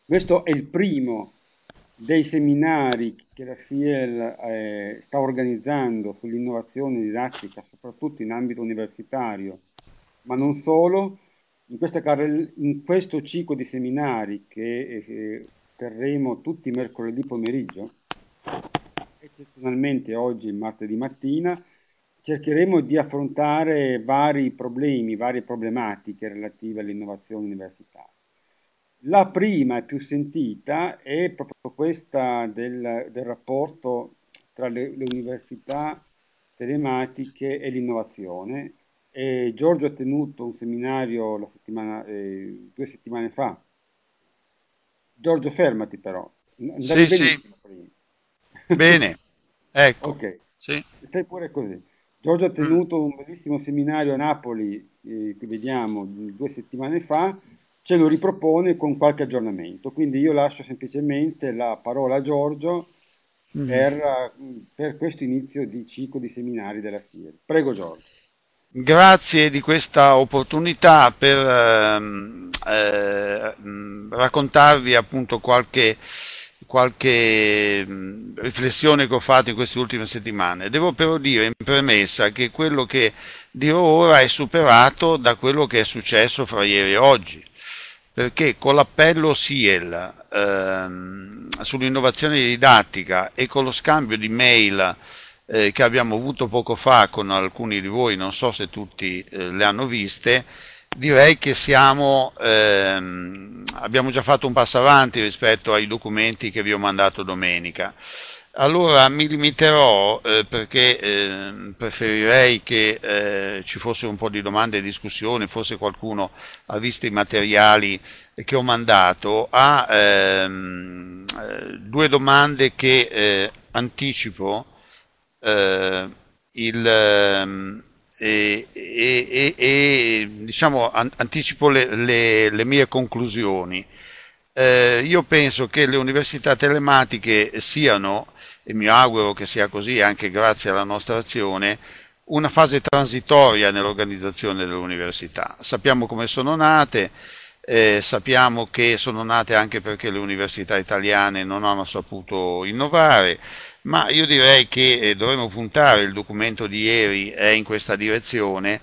Questo è il primo dei seminari che la SIEL sta organizzando sull'innovazione didattica, soprattutto in ambito universitario, ma non solo. In questo ciclo di seminari che terremo tutti i mercoledì pomeriggio, eccezionalmente oggi, il martedì mattina, cercheremo di affrontare vari problemi, varie problematiche relative all'innovazione universitaria. La prima e più sentita è proprio questa del rapporto tra le università telematiche e l'innovazione. E Giorgio ha tenuto un seminario 2 settimane fa. Giorgio, fermati però, andavi Sì, sì, benissimo prima. bene, ecco, Ok, sì. stai pure così. Giorgio ha Mm. tenuto un bellissimo seminario a Napoli, che vediamo 2 settimane fa, ce lo ripropone con qualche aggiornamento. Quindi io lascio semplicemente la parola a Giorgio Mm. per questo inizio di ciclo di seminari della SIEL. Prego Giorgio. Grazie di questa opportunità per raccontarvi appunto qualche riflessione che ho fatto in queste ultime settimane. Devo però dire in premessa che quello che dirò ora è superato da quello che è successo fra ieri e oggi, perché con l'appello SIEL sull'innovazione didattica e con lo scambio di mail che abbiamo avuto poco fa con alcuni di voi, non so se tutti le hanno viste, direi che abbiamo già fatto un passo avanti rispetto ai documenti che vi ho mandato domenica. Allora mi limiterò, perché preferirei che ci fosse un po' di domande e discussioni, forse qualcuno ha visto i materiali che ho mandato, a due domande che anticipo eh, il, diciamo anticipo le mie conclusioni. Io penso che le università telematiche siano, e mi auguro che sia così anche grazie alla nostra azione, una fase transitoria nell'organizzazione dell'università. Sappiamo come sono nate, sappiamo che sono nate anche perché le università italiane non hanno saputo innovare, ma io direi che dovremmo puntare, il documento di ieri è in questa direzione,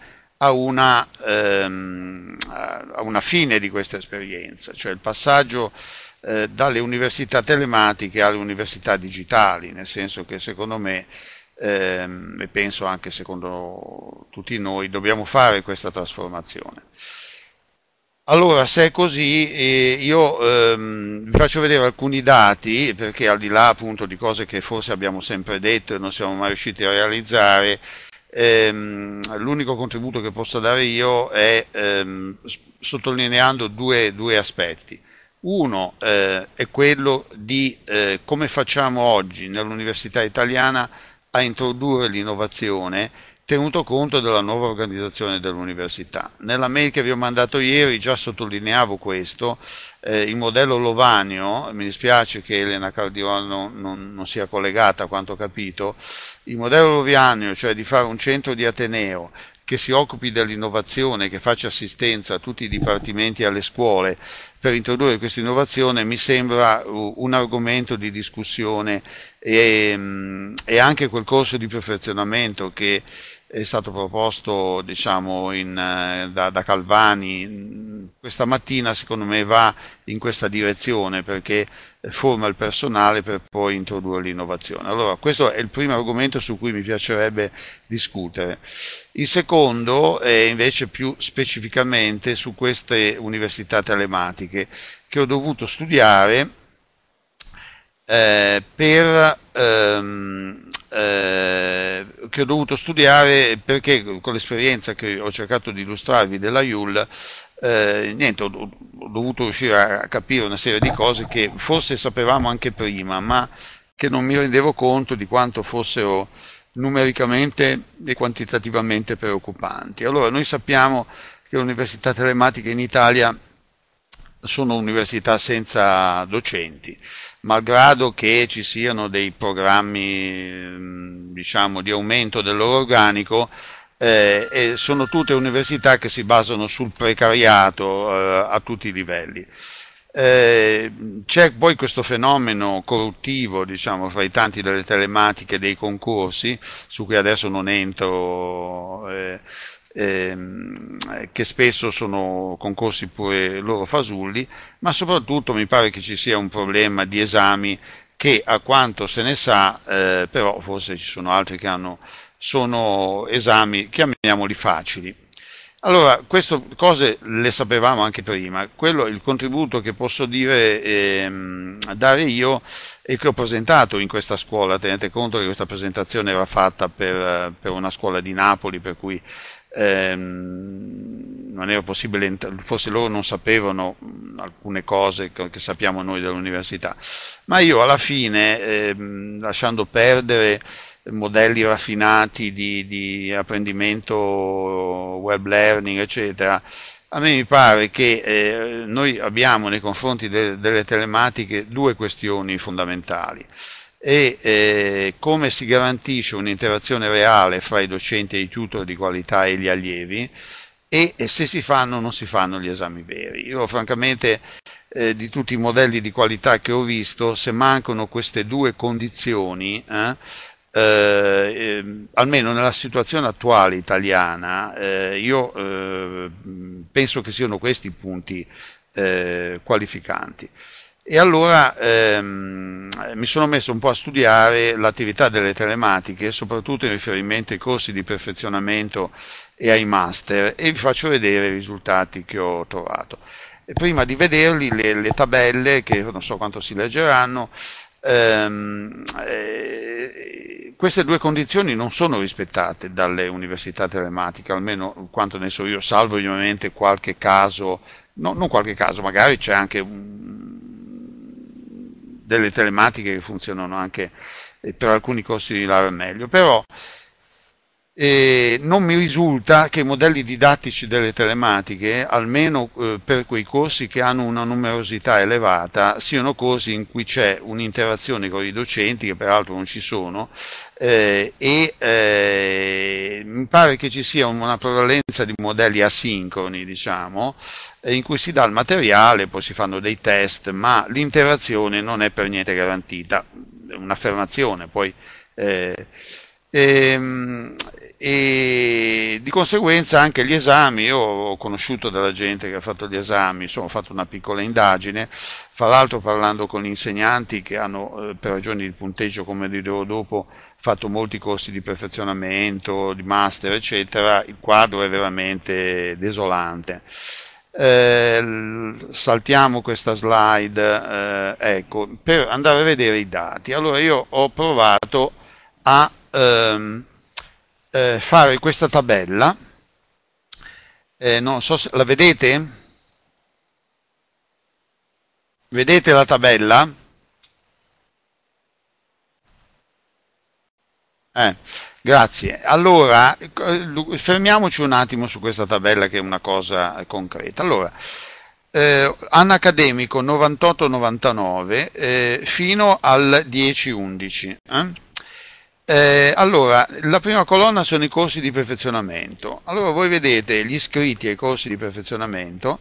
a una fine di questa esperienza, cioè il passaggio dalle università telematiche alle università digitali, nel senso che secondo me, e penso anche secondo tutti noi, dobbiamo fare questa trasformazione. Allora, se è così, io vi faccio vedere alcuni dati, perché al di là appunto di cose che forse abbiamo sempre detto e non siamo mai riusciti a realizzare, l'unico contributo che posso dare io è sottolineando due aspetti. Uno è quello di come facciamo oggi nell'università italiana a introdurre l'innovazione tenuto conto della nuova organizzazione dell'università. Nella mail che vi ho mandato ieri già sottolineavo questo, il modello Lovanio, mi dispiace che Elena Cardiolo non sia collegata a quanto ho capito, il modello Lovanio, cioè di fare un centro di Ateneo che si occupi dell'innovazione, che faccia assistenza a tutti i dipartimenti e alle scuole per introdurre questa innovazione, mi sembra un argomento di discussione e anche quel corso di perfezionamento che è stato proposto, diciamo, da Calvani questa mattina, secondo me va in questa direzione, perché forma il personale per poi introdurre l'innovazione. Allora, questo è il primo argomento su cui mi piacerebbe discutere. Il secondo è invece più specificamente su queste università telematiche che ho dovuto studiare che ho dovuto studiare perché con l'esperienza che ho cercato di illustrarvi della IUL, niente, ho dovuto riuscire a capire una serie di cose che forse sapevamo anche prima, ma che non mi rendevo conto di quanto fossero numericamente e quantitativamente preoccupanti. Allora, noi sappiamo che le università telematiche in Italia sono università senza docenti, malgrado che ci siano dei programmi, diciamo, di aumento del loro organico, e sono tutte università che si basano sul precariato a tutti i livelli. C'è poi questo fenomeno corruttivo, diciamo, fra i tanti delle telematiche dei concorsi, su cui adesso non entro, che spesso sono concorsi pure loro fasulli, ma soprattutto mi pare che ci sia un problema di esami che, a quanto se ne sa, però forse ci sono altri che sono esami, chiamiamoli facili. Allora, queste cose le sapevamo anche prima. Il contributo che posso dare io e che ho presentato in questa scuola. Tenete conto che questa presentazione era fatta per una scuola di Napoli, per cui non era possibile, forse loro non sapevano alcune cose che sappiamo noi dell'università, ma io alla fine, lasciando perdere modelli raffinati di apprendimento, web learning, eccetera, a me mi pare che noi abbiamo nei confronti delle telematiche due questioni fondamentali. E come si garantisce un'interazione reale fra i docenti e i tutor di qualità e gli allievi, e se si fanno o non si fanno gli esami veri. Io francamente, di tutti i modelli di qualità che ho visto, se mancano queste due condizioni, almeno nella situazione attuale italiana, io penso che siano questi i punti qualificanti. E allora mi sono messo un po' a studiare l'attività delle telematiche, soprattutto in riferimento ai corsi di perfezionamento e ai master, e vi faccio vedere i risultati che ho trovato. E prima di vederli, le tabelle, che non so quanto si leggeranno, queste due condizioni non sono rispettate dalle università telematiche, almeno quanto ne so io, salvo ovviamente qualche caso, non qualche caso, magari c'è anche delle telematiche che funzionano anche per alcuni corsi di laurea meglio, però non mi risulta che i modelli didattici delle telematiche, almeno per quei corsi che hanno una numerosità elevata, siano corsi in cui c'è un'interazione con i docenti, che peraltro non ci sono, e mi pare che ci sia una prevalenza di modelli asincroni, diciamo, in cui si dà il materiale, poi si fanno dei test, ma l'interazione non è per niente garantita. È un'affermazione, poi e di conseguenza anche gli esami. Io ho conosciuto della gente che ha fatto gli esami, ho fatto una piccola indagine, fra l'altro parlando con gli insegnanti che hanno, per ragioni di punteggio, come dirò dopo, fatto molti corsi di perfezionamento, di master, eccetera. Il quadro è veramente desolante. Saltiamo questa slide, ecco, per andare a vedere i dati. Allora io ho provato a fare questa tabella, non so se la vedete? Vedete la tabella? Grazie. Allora, fermiamoci un attimo su questa tabella, che è una cosa concreta. Allora, anno accademico 98-99 fino al 10-11. Allora, la prima colonna sono i corsi di perfezionamento. Allora, voi vedete gli iscritti ai corsi di perfezionamento,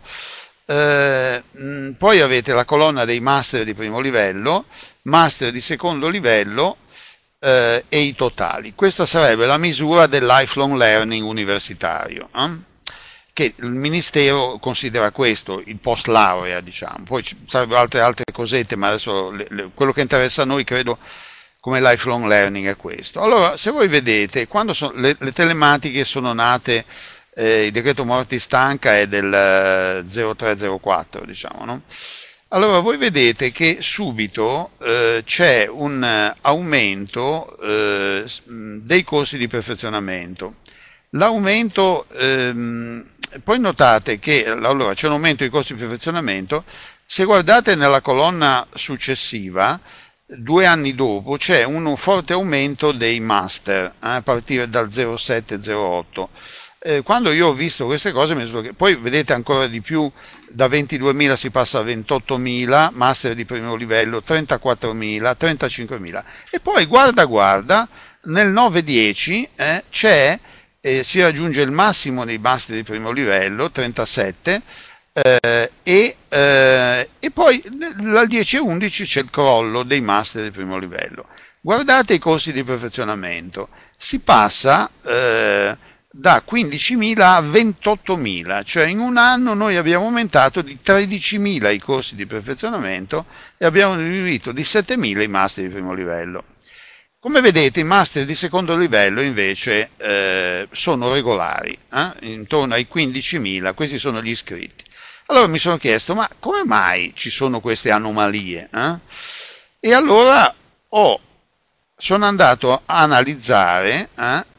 poi avete la colonna dei master di primo livello, master di secondo livello, e i totali. Questa sarebbe la misura del lifelong learning universitario, che il Ministero considera questo il post laurea, diciamo. Poi ci sarebbero altre cosette, ma adesso quello che interessa a noi, credo, come lifelong learning è questo. Allora, se voi vedete, quando le telematiche sono nate, il decreto morti stanca è del 0304, diciamo, no? Allora, voi vedete che subito c'è un aumento dei corsi di perfezionamento. L'aumento, poi notate che allora c'è un aumento dei corsi di perfezionamento. Se guardate nella colonna successiva, 2 anni dopo, c'è un forte aumento dei master, a partire dal 07-08. Quando io ho visto queste cose, poi vedete ancora di più, da 22.000 si passa a 28.000, master di primo livello, 34.000, 35.000, e poi guarda, nel 9-10 si raggiunge il massimo dei master di primo livello, 37, e poi dal 10 e 11 c'è il crollo dei master di primo livello. Guardate i corsi di perfezionamento, si passa da 15.000 a 28.000, cioè in un anno noi abbiamo aumentato di 13.000 i corsi di perfezionamento e abbiamo diminuito di 7.000 i master di primo livello. Come vedete, i master di secondo livello invece sono regolari, intorno ai 15.000, questi sono gli iscritti. Allora mi sono chiesto, ma come mai ci sono queste anomalie? E allora sono andato a analizzare,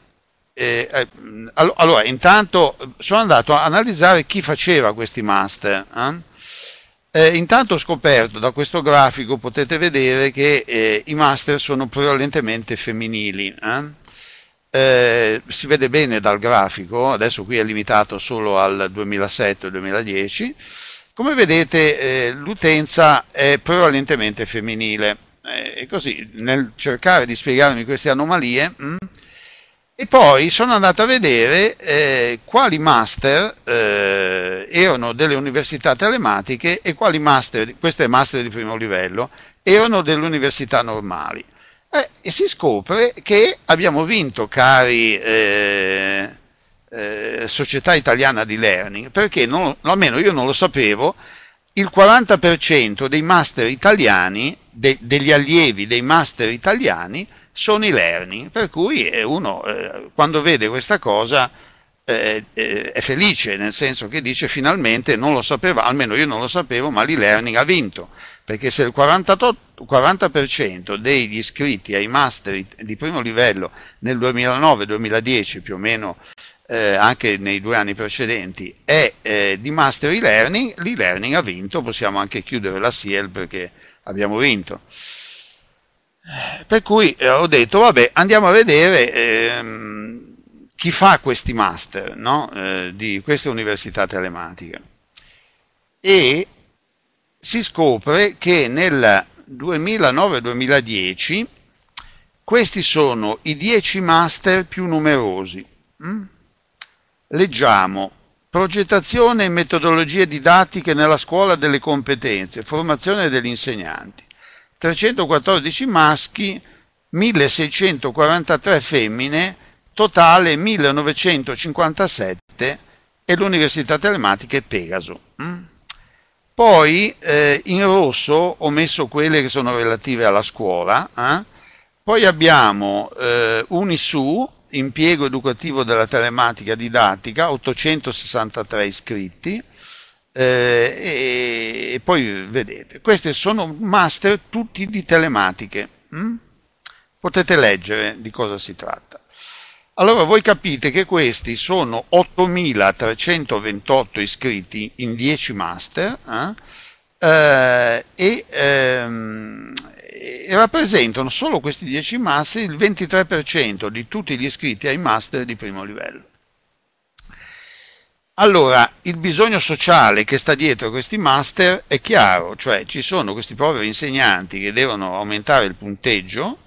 allora intanto sono andato a analizzare chi faceva questi master. Intanto ho scoperto, da questo grafico potete vedere che i master sono prevalentemente femminili. Si vede bene dal grafico, adesso qui è limitato solo al 2007-2010. Come vedete l'utenza è prevalentemente femminile, e così nel cercare di spiegarmi queste anomalie e poi sono andato a vedere quali master erano delle università telematiche e quali master, queste master di primo livello, erano delle università normali. E si scopre che abbiamo vinto, cari Società Italiana di Learning, perché almeno io non lo sapevo, il 40% dei master italiani, degli allievi dei master italiani, sono i learning, per cui uno quando vede questa cosa è felice, nel senso che dice finalmente, non lo sapeva, almeno io non lo sapevo, ma l'e-learning ha vinto, perché se il 40% degli iscritti ai master di primo livello nel 2009-2010 più o meno, anche nei 2 anni precedenti, è di master e-learning, l'e-learning ha vinto, possiamo anche chiudere la SIEL perché abbiamo vinto. Per cui ho detto, vabbè, andiamo a vedere chi fa questi master, no? Di queste università telematiche. E si scopre che nel 2009-2010 questi sono i 10 master più numerosi. Leggiamo: progettazione e metodologie didattiche nella scuola delle competenze, formazione degli insegnanti. 314 maschi, 1643 femmine, totale 1957, e l'università telematica è Pegaso. Poi in rosso ho messo quelle che sono relative alla scuola. Poi abbiamo Unisu, impiego educativo della telematica didattica, 863 iscritti. E poi vedete, questi sono master tutti di telematiche. Potete leggere di cosa si tratta. Allora voi capite che questi sono 8.328 iscritti in 10 master e rappresentano solo questi 10 master il 23% di tutti gli iscritti ai master di primo livello. Allora, il bisogno sociale che sta dietro questi master è chiaro, cioè ci sono questi poveri insegnanti che devono aumentare il punteggio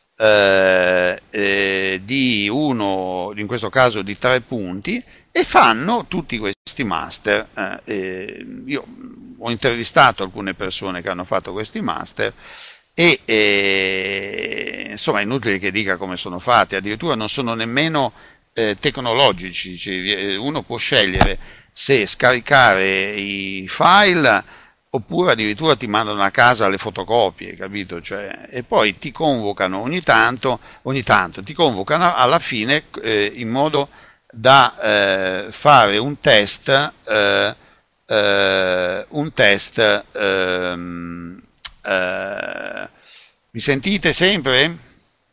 di uno, in questo caso di 3 punti, e fanno tutti questi master. Io ho intervistato alcune persone che hanno fatto questi master e insomma è inutile che dica come sono fatti, addirittura non sono nemmeno tecnologici, cioè, uno può scegliere se scaricare i file oppure addirittura ti mandano a casa le fotocopie, capito? Cioè, e poi ti convocano ogni tanto ti convocano alla fine in modo da fare un test, mi sentite sempre?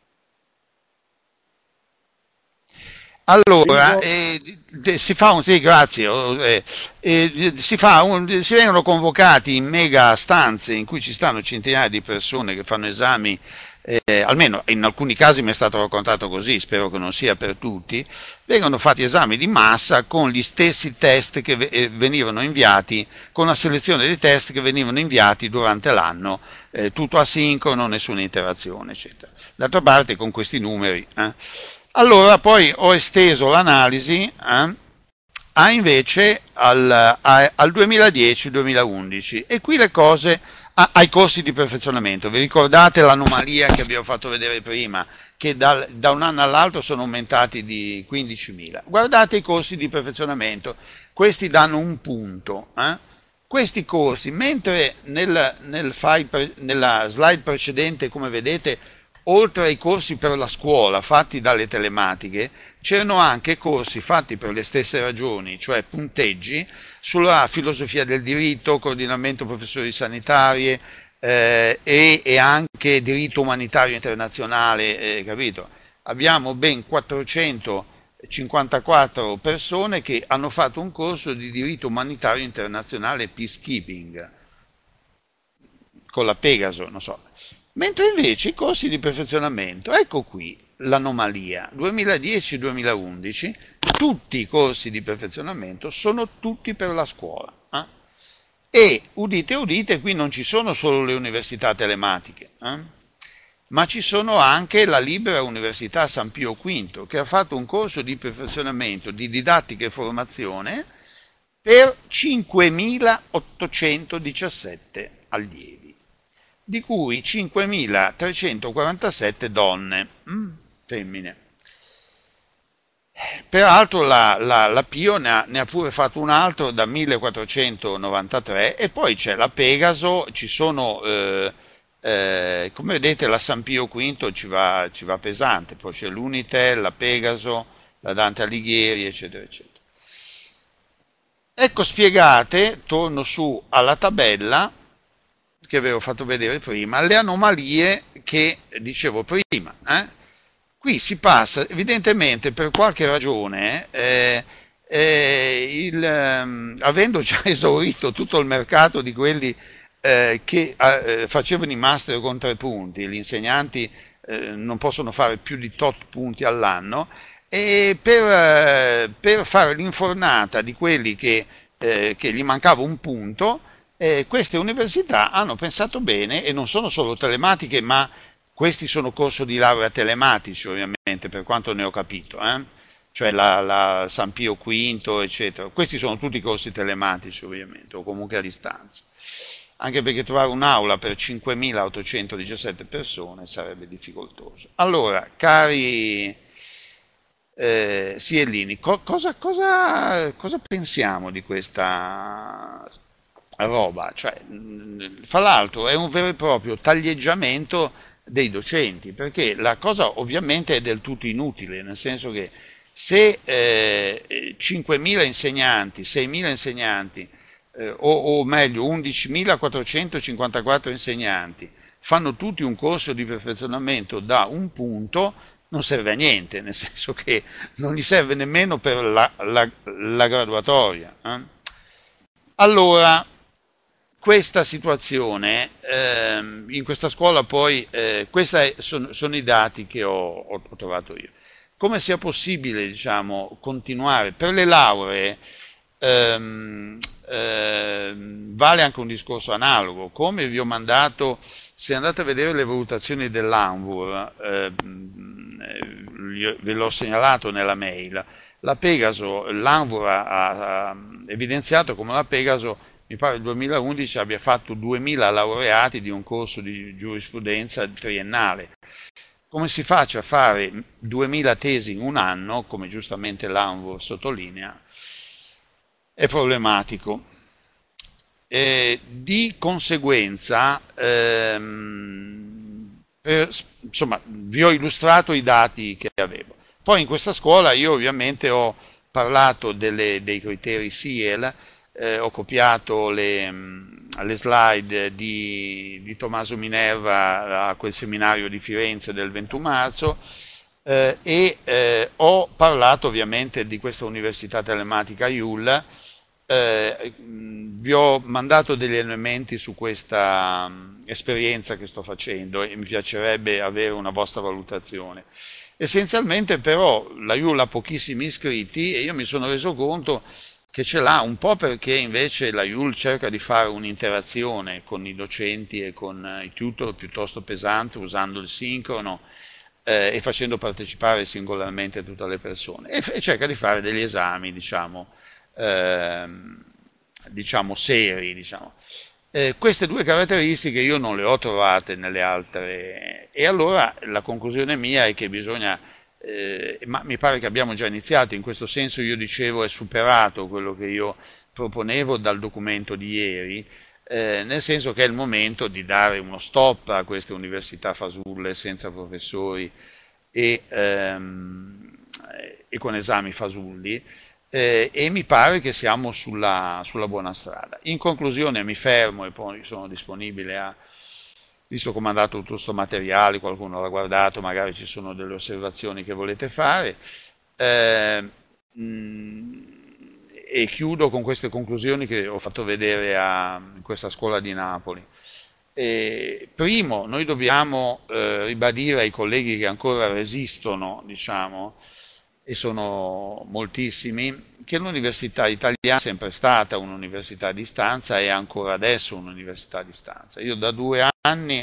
Allora, si fa un, sì, grazie, si vengono convocati in mega stanze in cui ci stanno centinaia di persone che fanno esami, almeno in alcuni casi mi è stato raccontato così, spero che non sia per tutti, vengono fatti esami di massa con gli stessi test che venivano inviati, con la selezione dei test che venivano inviati durante l'anno, tutto asincrono, nessuna interazione, eccetera. D'altra parte con questi numeri. Allora poi ho esteso l'analisi ha invece al 2010-2011, e qui le cose ai corsi di perfezionamento. Vi ricordate l'anomalia che abbiamo fatto vedere prima, che da un anno all'altro sono aumentati di 15.000? Guardate i corsi di perfezionamento, questi danno un punto. Questi corsi, mentre nella slide precedente, come vedete, oltre ai corsi per la scuola fatti dalle telematiche, c'erano anche corsi fatti per le stesse ragioni, cioè punteggi sulla filosofia del diritto, coordinamento professori sanitarie e anche diritto umanitario internazionale, capito? Abbiamo ben 454 persone che hanno fatto un corso di diritto umanitario internazionale e peacekeeping con la Pegaso, non so. Mentre invece i corsi di perfezionamento, ecco qui l'anomalia, 2010-2011, tutti i corsi di perfezionamento sono tutti per la scuola. E udite udite, qui non ci sono solo le università telematiche, ma ci sono anche la Libera Università San Pio V, che ha fatto un corso di perfezionamento di didattica e formazione per 5.817 allievi, di cui 5.347 donne, femmine. Peraltro la Pio ne ha pure fatto un altro da 1493, e poi c'è la Pegaso, ci sono, come vedete, la San Pio V ci va pesante, poi c'è l'Unitel, la Pegaso, la Dante Alighieri, eccetera, eccetera. Ecco spiegate, torno su alla tabella che avevo fatto vedere prima, le anomalie che dicevo prima. Qui si passa, evidentemente per qualche ragione, avendo già esaurito tutto il mercato di quelli che facevano i master con 3 punti, gli insegnanti non possono fare più di tot punti all'anno, e per fare l'infornata di quelli che gli mancava un punto, queste università hanno pensato bene, e non sono solo telematiche, ma questi sono corsi di laurea telematici, ovviamente, per quanto ne ho capito, cioè la San Pio V, eccetera. Questi sono tutti corsi telematici, ovviamente, o comunque a distanza. Anche perché trovare un'aula per 5.817 persone sarebbe difficoltoso. Allora, cari Siellini, cosa pensiamo di questa roba? Cioè, fra l'altro è un vero e proprio taglieggiamento dei docenti, perché la cosa ovviamente è del tutto inutile, nel senso che se 5.000 insegnanti, 6.000 insegnanti, o meglio 11.454 insegnanti fanno tutti un corso di perfezionamento da un punto, non serve a niente, nel senso che non gli serve nemmeno per la graduatoria. Allora, questa situazione, in questa scuola poi, questi sono i dati che ho trovato io. Come sia possibile, diciamo, continuare per le lauree, vale anche un discorso analogo. Come vi ho mandato, se andate a vedere le valutazioni dell'ANVUR, ve l'ho segnalato nella mail, la Pegaso, l'ANVUR ha evidenziato come la Pegaso, mi pare nel 2011, abbia fatto 2.000 laureati di un corso di giurisprudenza triennale. Come si faccia a fare 2.000 tesi in un anno, come giustamente l'ANVUR sottolinea, è problematico. Di conseguenza, insomma, vi ho illustrato i dati che avevo. Poi in questa scuola io ovviamente ho parlato dei criteri SIEL, ho copiato le slide di Tommaso Minerva a quel seminario di Firenze del 21 marzo, e ho parlato ovviamente di questa università telematica IUL. Vi ho mandato degli elementi su questa esperienza che sto facendo e mi piacerebbe avere una vostra valutazione. Essenzialmente però la IUL ha pochissimi iscritti, e io mi sono reso conto che ce l'ha un po' perché invece la IUL cerca di fare un'interazione con i docenti e con i tutor piuttosto pesante, usando il sincrono e facendo partecipare singolarmente tutte le persone, e cerca di fare degli esami, diciamo, ehm, diciamo, seri, diciamo. Queste due caratteristiche io non le ho trovate nelle altre, e allora la conclusione mia è che bisogna, ma mi pare che abbiamo già iniziato, in questo senso io dicevo è superato quello che io proponevo dal documento di ieri, nel senso che è il momento di dare uno stop a queste università fasulle senza professori e, e con esami fasulli, e mi pare che siamo sulla buona strada. In conclusione mi fermo e poi sono disponibile a, visto che ho mandato tutto questo materiale, qualcuno l'ha guardato, magari ci sono delle osservazioni che volete fare, eh, e chiudo con queste conclusioni che ho fatto vedere in questa scuola di Napoli. Primo, noi dobbiamo ribadire ai colleghi che ancora resistono, diciamo, e sono moltissimi, che l'università italiana è sempre stata un'università a distanza e ancora adesso un'università a distanza. Io da 2 anni,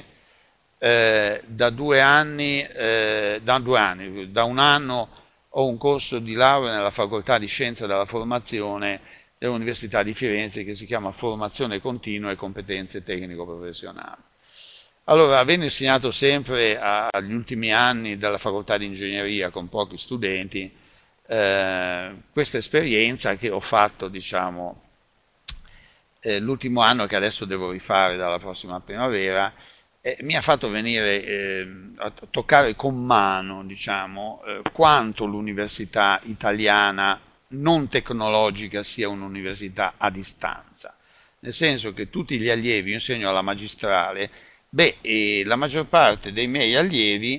da un anno ho un corso di laurea nella facoltà di Scienza della Formazione dell'Università di Firenze che si chiama Formazione Continua e Competenze Tecnico-Professionali. Allora, avendo insegnato sempre agli ultimi anni della facoltà di ingegneria con pochi studenti, questa esperienza che ho fatto, diciamo, l'ultimo anno che adesso devo rifare dalla prossima primavera, mi ha fatto venire a toccare con mano, diciamo, quanto l'università italiana non tecnologica sia un'università a distanza, nel senso che tutti gli allievi, io insegno alla magistrale, la maggior parte dei miei allievi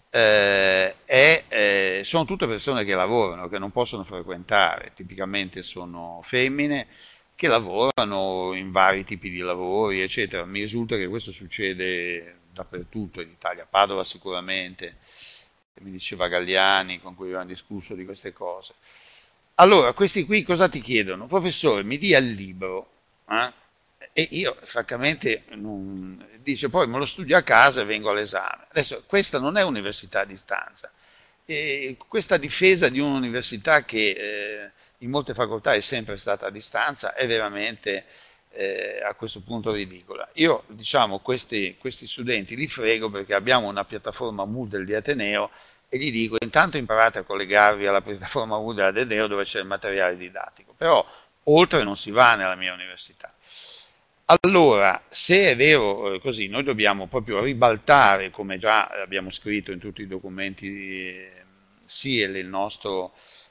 sono tutte persone che lavorano, che non possono frequentare, tipicamente sono femmine che lavorano in vari tipi di lavori, eccetera. Mi risulta che questo succede dappertutto in Italia, a Padova sicuramente, mi diceva Galliani, con cui avevamo discusso di queste cose. Allora, questi qui cosa ti chiedono? Professore, mi dia il libro, eh? E io, francamente, dice poi me lo studio a casa e vengo all'esame. Adesso, questa non è università a distanza. E questa difesa di un'università che in molte facoltà è sempre stata a distanza è veramente a questo punto ridicola. Io, diciamo, questi studenti li frego perché abbiamo una piattaforma Moodle di Ateneo e gli dico intanto imparate a collegarvi alla piattaforma Moodle di Ateneo dove c'è il materiale didattico, però oltre non si va nella mia università. Allora, se è vero così, noi dobbiamo proprio ribaltare, come già abbiamo scritto in tutti i documenti SIEL, il nostro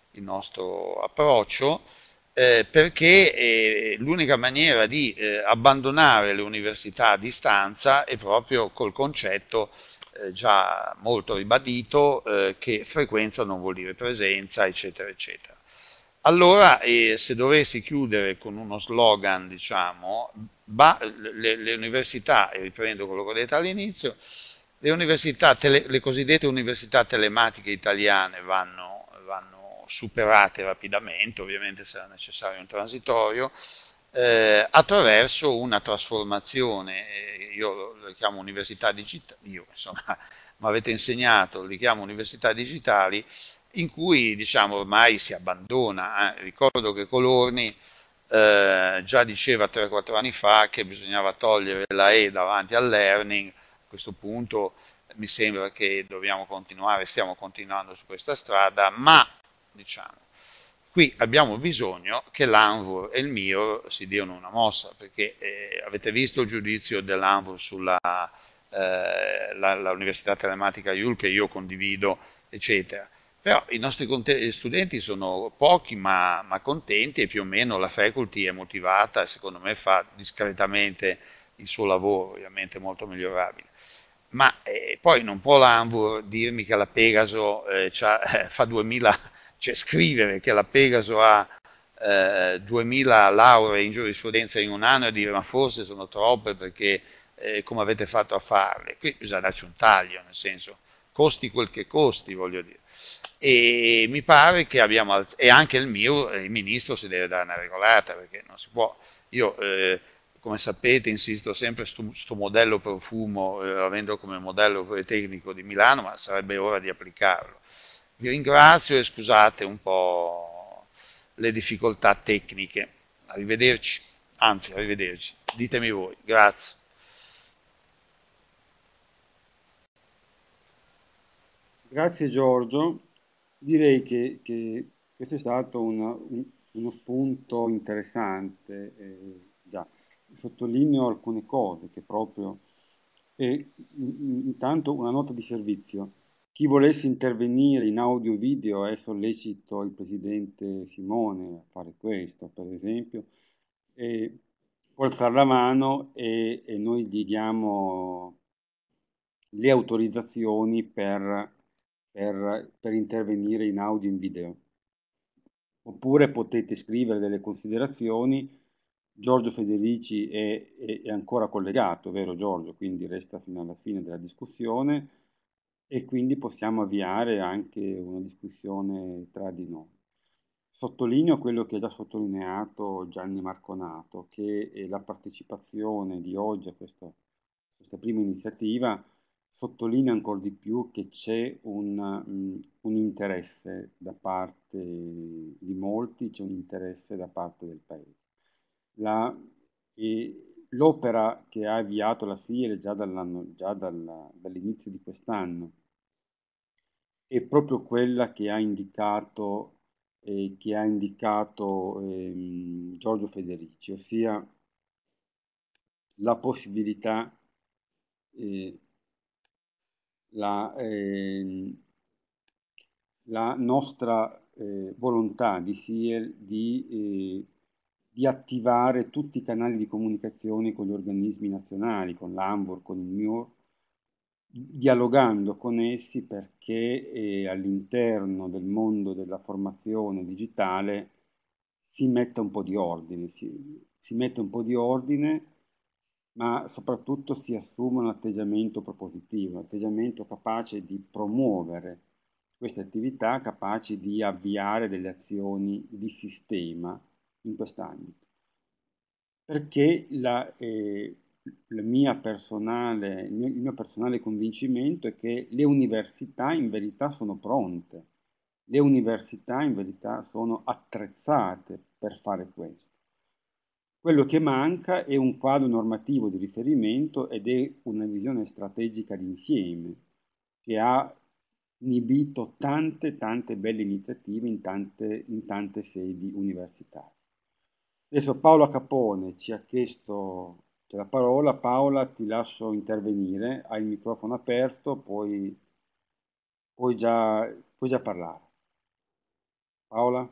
approccio, perché l'unica maniera di abbandonare le università a distanza è proprio col concetto già molto ribadito che frequenza non vuol dire presenza, eccetera, eccetera. Allora, se dovessi chiudere con uno slogan, diciamo, le università, e riprendo quello che ho detto all'inizio, le cosiddette università telematiche italiane vanno superate rapidamente, ovviamente sarà necessario un transitorio, attraverso una trasformazione, io lo chiamo università digitali, io insomma mi avete insegnato, li chiamo università digitali, in cui diciamo ormai si abbandona. Ricordo che Colorni già diceva 3-4 anni fa che bisognava togliere la E davanti al learning. A questo punto mi sembra che dobbiamo continuare, stiamo continuando su questa strada, ma diciamo, qui abbiamo bisogno che l'ANVUR e il MIUR si diano una mossa, perché avete visto il giudizio dell'ANVUR sulla l'Università Telematica IUL che io condivido, eccetera. Però i nostri studenti sono pochi ma contenti e più o meno la faculty è motivata e secondo me fa discretamente il suo lavoro, ovviamente molto migliorabile. Ma poi non può l'ANVUR dirmi che la Pegaso fa 2000, cioè scrivere che la Pegaso ha 2000 lauree in giurisprudenza in un anno e dire ma forse sono troppe perché come avete fatto a farle? Qui bisogna darci un taglio, nel senso costi quel che costi, voglio dire. E mi pare che abbiamo, e anche il ministro si deve dare una regolata perché non si può, io come sapete insisto sempre su sto modello Profumo, avendo come modello Politecnico di Milano, ma sarebbe ora di applicarlo. Vi ringrazio e scusate un po' le difficoltà tecniche. Arrivederci, anzi arrivederci, ditemi voi, grazie. Grazie Giorgio, direi che questo è stato uno spunto interessante. Già, sottolineo alcune cose che proprio... intanto una nota di servizio. Chi volesse intervenire in audio o video sollecito il Presidente Simone a fare questo, per esempio, e può alzare la mano e noi gli diamo le autorizzazioni per intervenire in audio e in video. Oppure potete scrivere delle considerazioni. Giorgio Federici è ancora collegato, vero Giorgio? Quindi resta fino alla fine della discussione e quindi possiamo avviare anche una discussione tra di noi. Sottolineo quello che ha già sottolineato Gianni Marconato, che la partecipazione di oggi a questa prima iniziativa sottolinea ancora di più che c'è un interesse da parte di molti, c'è un interesse da parte del Paese. L'opera che ha avviato la SIEL già dall'inizio di quest'anno è proprio quella che ha indicato Giorgio Federici, ossia la possibilità, la nostra volontà di SIEL di attivare tutti i canali di comunicazione con gli organismi nazionali, con l'ANVUR, con il MIUR, dialogando con essi perché all'interno del mondo della formazione digitale si metta un po' di ordine, si mette un po' di ordine, ma soprattutto si assume un atteggiamento propositivo, un atteggiamento capace di promuovere queste attività, capaci di avviare delle azioni di sistema in quest'ambito. Perché il mio personale convincimento è che le università in verità sono pronte, le università in verità sono attrezzate per fare questo. Quello che manca è un quadro normativo di riferimento ed è una visione strategica d'insieme che ha inibito tante belle iniziative in tante sedi universitarie. Adesso Paola Capone ci ha chiesto la parola. Paola, ti lascio intervenire, hai il microfono aperto, puoi già parlare. Paola?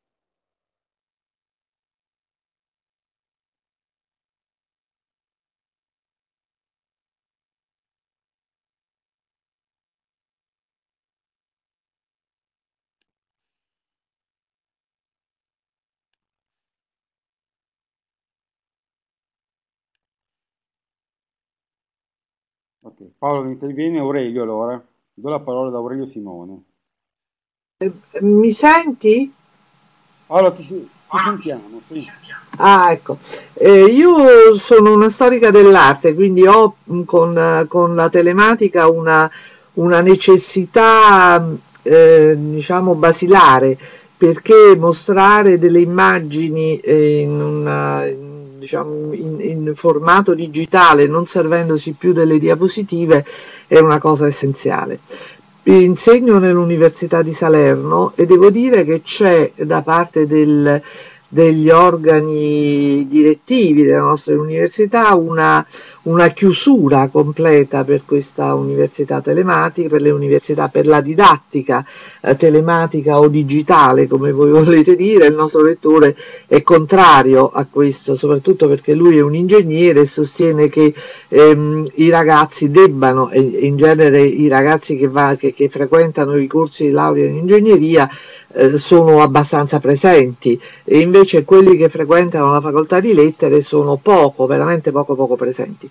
Ok, Paolo interviene, Aurelio allora. Do la parola ad Aurelio Simone. Mi senti? Paolo, ti sentiamo, sì. Ah, ecco. Io sono una storica dell'arte, quindi ho con la telematica una necessità, diciamo, basilare, perché mostrare delle immagini diciamo, in formato digitale, non servendosi più delle diapositive, è una cosa essenziale. Insegno nell'Università di Salerno e devo dire che c'è da parte degli organi direttivi della nostra università una chiusura completa per questa università telematica, per le università, per la didattica telematica o digitale, come voi volete dire. Il nostro rettore è contrario a questo, soprattutto perché lui è un ingegnere e sostiene che i ragazzi debbano, e in genere i ragazzi che frequentano i corsi di laurea in ingegneria, sono abbastanza presenti, e invece quelli che frequentano la facoltà di lettere sono veramente poco presenti.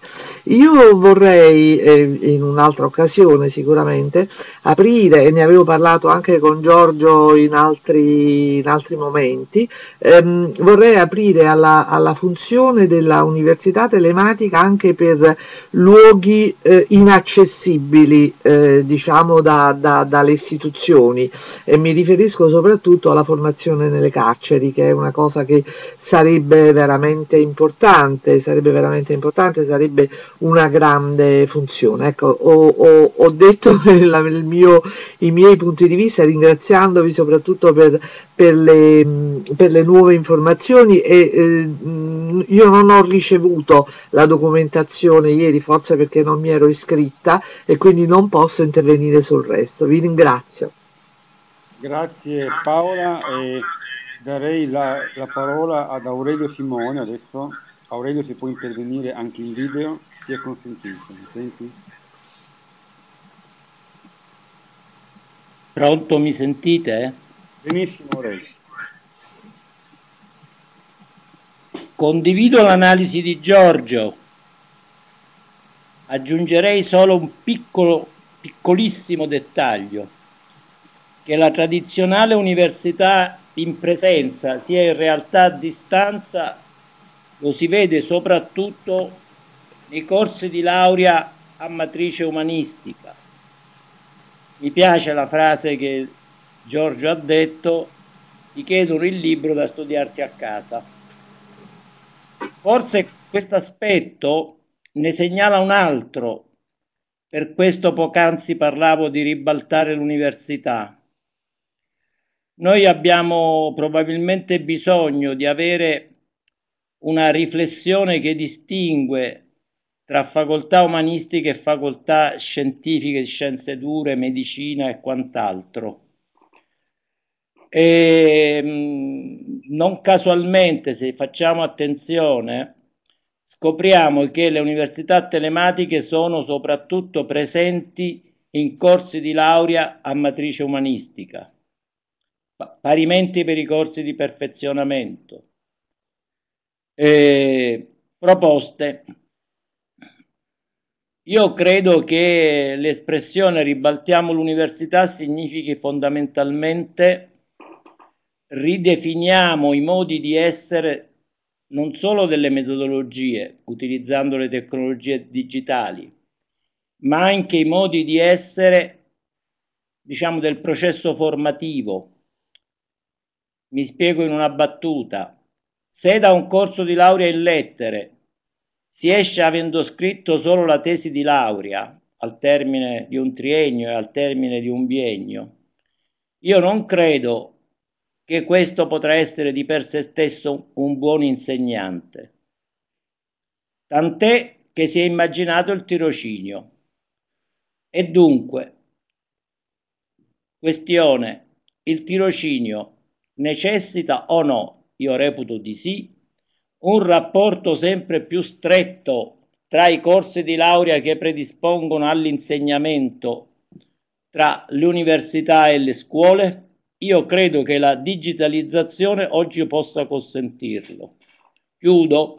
Io vorrei, in un'altra occasione sicuramente, aprire, e ne avevo parlato anche con Giorgio in altri momenti, vorrei aprire alla funzione della università telematica anche per luoghi inaccessibili, diciamo, dalle istituzioni, e mi riferisco soprattutto alla formazione nelle carceri, che è una cosa che sarebbe veramente importante, sarebbe una grande funzione. Ecco, ho detto i miei punti di vista, ringraziandovi soprattutto per le nuove informazioni, e io non ho ricevuto la documentazione ieri, forse perché non mi ero iscritta, e quindi non posso intervenire sul resto. Vi ringrazio. Grazie Paola, e darei la parola ad Aurelio Simone adesso. Aurelio, se può intervenire anche in video, ti è consentito. Mi senti? Pronto, mi sentite? Benissimo Aurelio. Condivido l'analisi di Giorgio. Aggiungerei solo un piccolissimo dettaglio, che la tradizionale università in presenza, sia in realtà a distanza, lo si vede soprattutto nei corsi di laurea a matrice umanistica. Mi piace la frase che Giorgio ha detto: ti chiedono il libro da studiarti a casa. Forse questo aspetto ne segnala un altro, per questo poc'anzi parlavo di ribaltare l'università. Noi abbiamo probabilmente bisogno di avere una riflessione che distingue tra facoltà umanistiche e facoltà scientifiche, scienze dure, medicina e quant'altro. Non casualmente, se facciamo attenzione, scopriamo che le università telematiche sono soprattutto presenti in corsi di laurea a matrice umanistica, parimenti per i corsi di perfezionamento. Proposte. Io credo che l'espressione ribaltiamo l'università significhi fondamentalmente ridefiniamo i modi di essere non solo delle metodologie, utilizzando le tecnologie digitali, ma anche i modi di essere, diciamo, del processo formativo. Mi spiego in una battuta. Se da un corso di laurea in lettere si esce avendo scritto solo la tesi di laurea al termine di un triennio e al termine di un biennio, io non credo che questo potrà essere di per sé stesso un buon insegnante. Tant'è che si è immaginato il tirocinio. E dunque, questione, il tirocinio necessita o no, io reputo di sì, un rapporto sempre più stretto tra i corsi di laurea che predispongono all'insegnamento tra le università e le scuole? Io credo che la digitalizzazione oggi possa consentirlo. Chiudo.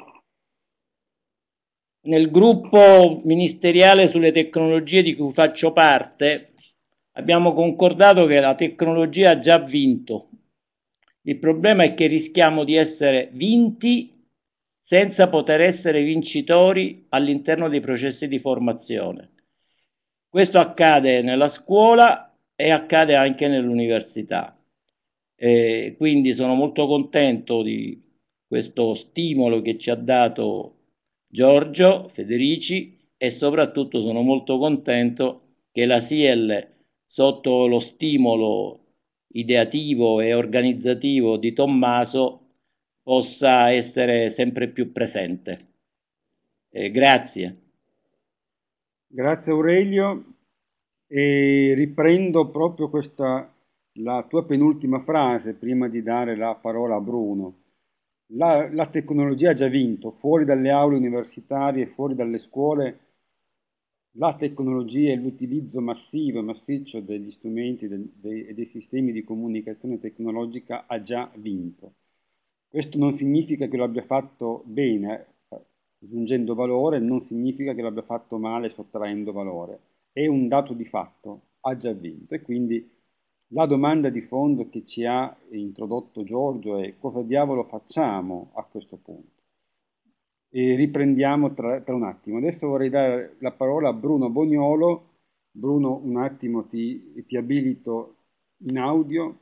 Nel gruppo ministeriale sulle tecnologie di cui faccio parte abbiamo concordato che la tecnologia ha già vinto. Il problema è che rischiamo di essere vinti senza poter essere vincitori all'interno dei processi di formazione. Questo accade nella scuola e accade anche nell'università. Quindi sono molto contento di questo stimolo che ci ha dato Giorgio Federici, e soprattutto sono molto contento che la SIEL, sotto lo stimolo ideativo e organizzativo di Tommaso, possa essere sempre più presente. Grazie. Grazie Aurelio, e riprendo proprio la tua penultima frase prima di dare la parola a Bruno. La tecnologia ha già vinto, fuori dalle aule universitarie, fuori dalle scuole, la tecnologia e l'utilizzo massivo e massiccio degli strumenti e dei sistemi di comunicazione tecnologica ha già vinto. Questo non significa che lo abbia fatto bene, aggiungendo valore non significa che l'abbia fatto male sottraendo valore, è un dato di fatto, ha già vinto. E quindi la domanda di fondo che ci ha introdotto Giorgio è: cosa diavolo facciamo a questo punto? E riprendiamo tra un attimo. Adesso vorrei dare la parola a Bruno Boniolo. Bruno, un attimo ti abilito in audio,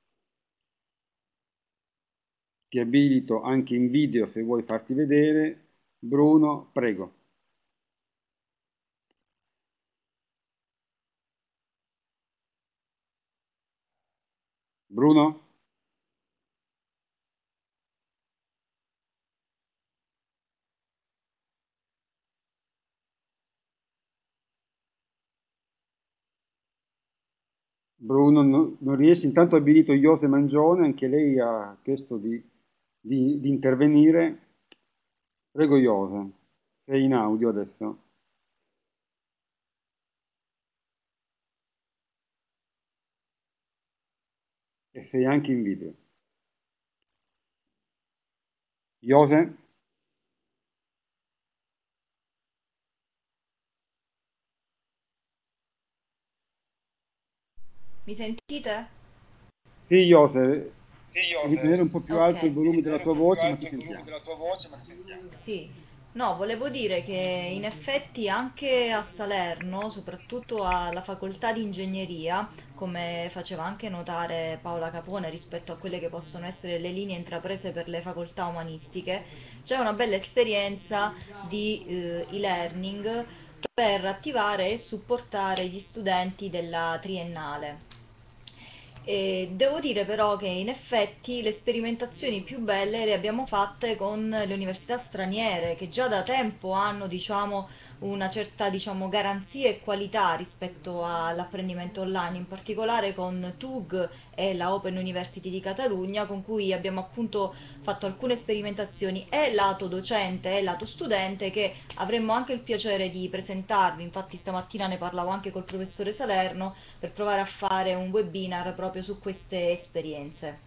ti abilito anche in video se vuoi farti vedere. Bruno, prego. Bruno? Bruno non riesce, intanto ha abilito Iose Mangione, anche lei ha chiesto di intervenire. Prego Iose, sei in audio adesso e sei anche in video. Iose? Mi sentite? Sì, Iose, Sì, devi tenere Jose, un po' più ok. alto il Devi volume della tenere un tua po' più voce, ma ti alto il volume sentiamo. della tua voce, ma ti sentiamo. Sì, no, volevo dire che in effetti anche a Salerno, soprattutto alla facoltà di ingegneria, come faceva anche notare Paola Capone rispetto a quelle che possono essere le linee intraprese per le facoltà umanistiche, c'è una bella esperienza di e-learning per attivare e supportare gli studenti della triennale. E devo dire però che in effetti le sperimentazioni più belle le abbiamo fatte con le università straniere che già da tempo hanno, diciamo, una certa, diciamo, garanzia e qualità rispetto all'apprendimento online, in particolare con TUG e la Open University di Catalogna, con cui abbiamo appunto fatto alcune sperimentazioni e lato docente e lato studente che avremmo anche il piacere di presentarvi. Infatti stamattina ne parlavo anche col professore Salerno per provare a fare un webinar proprio su queste esperienze.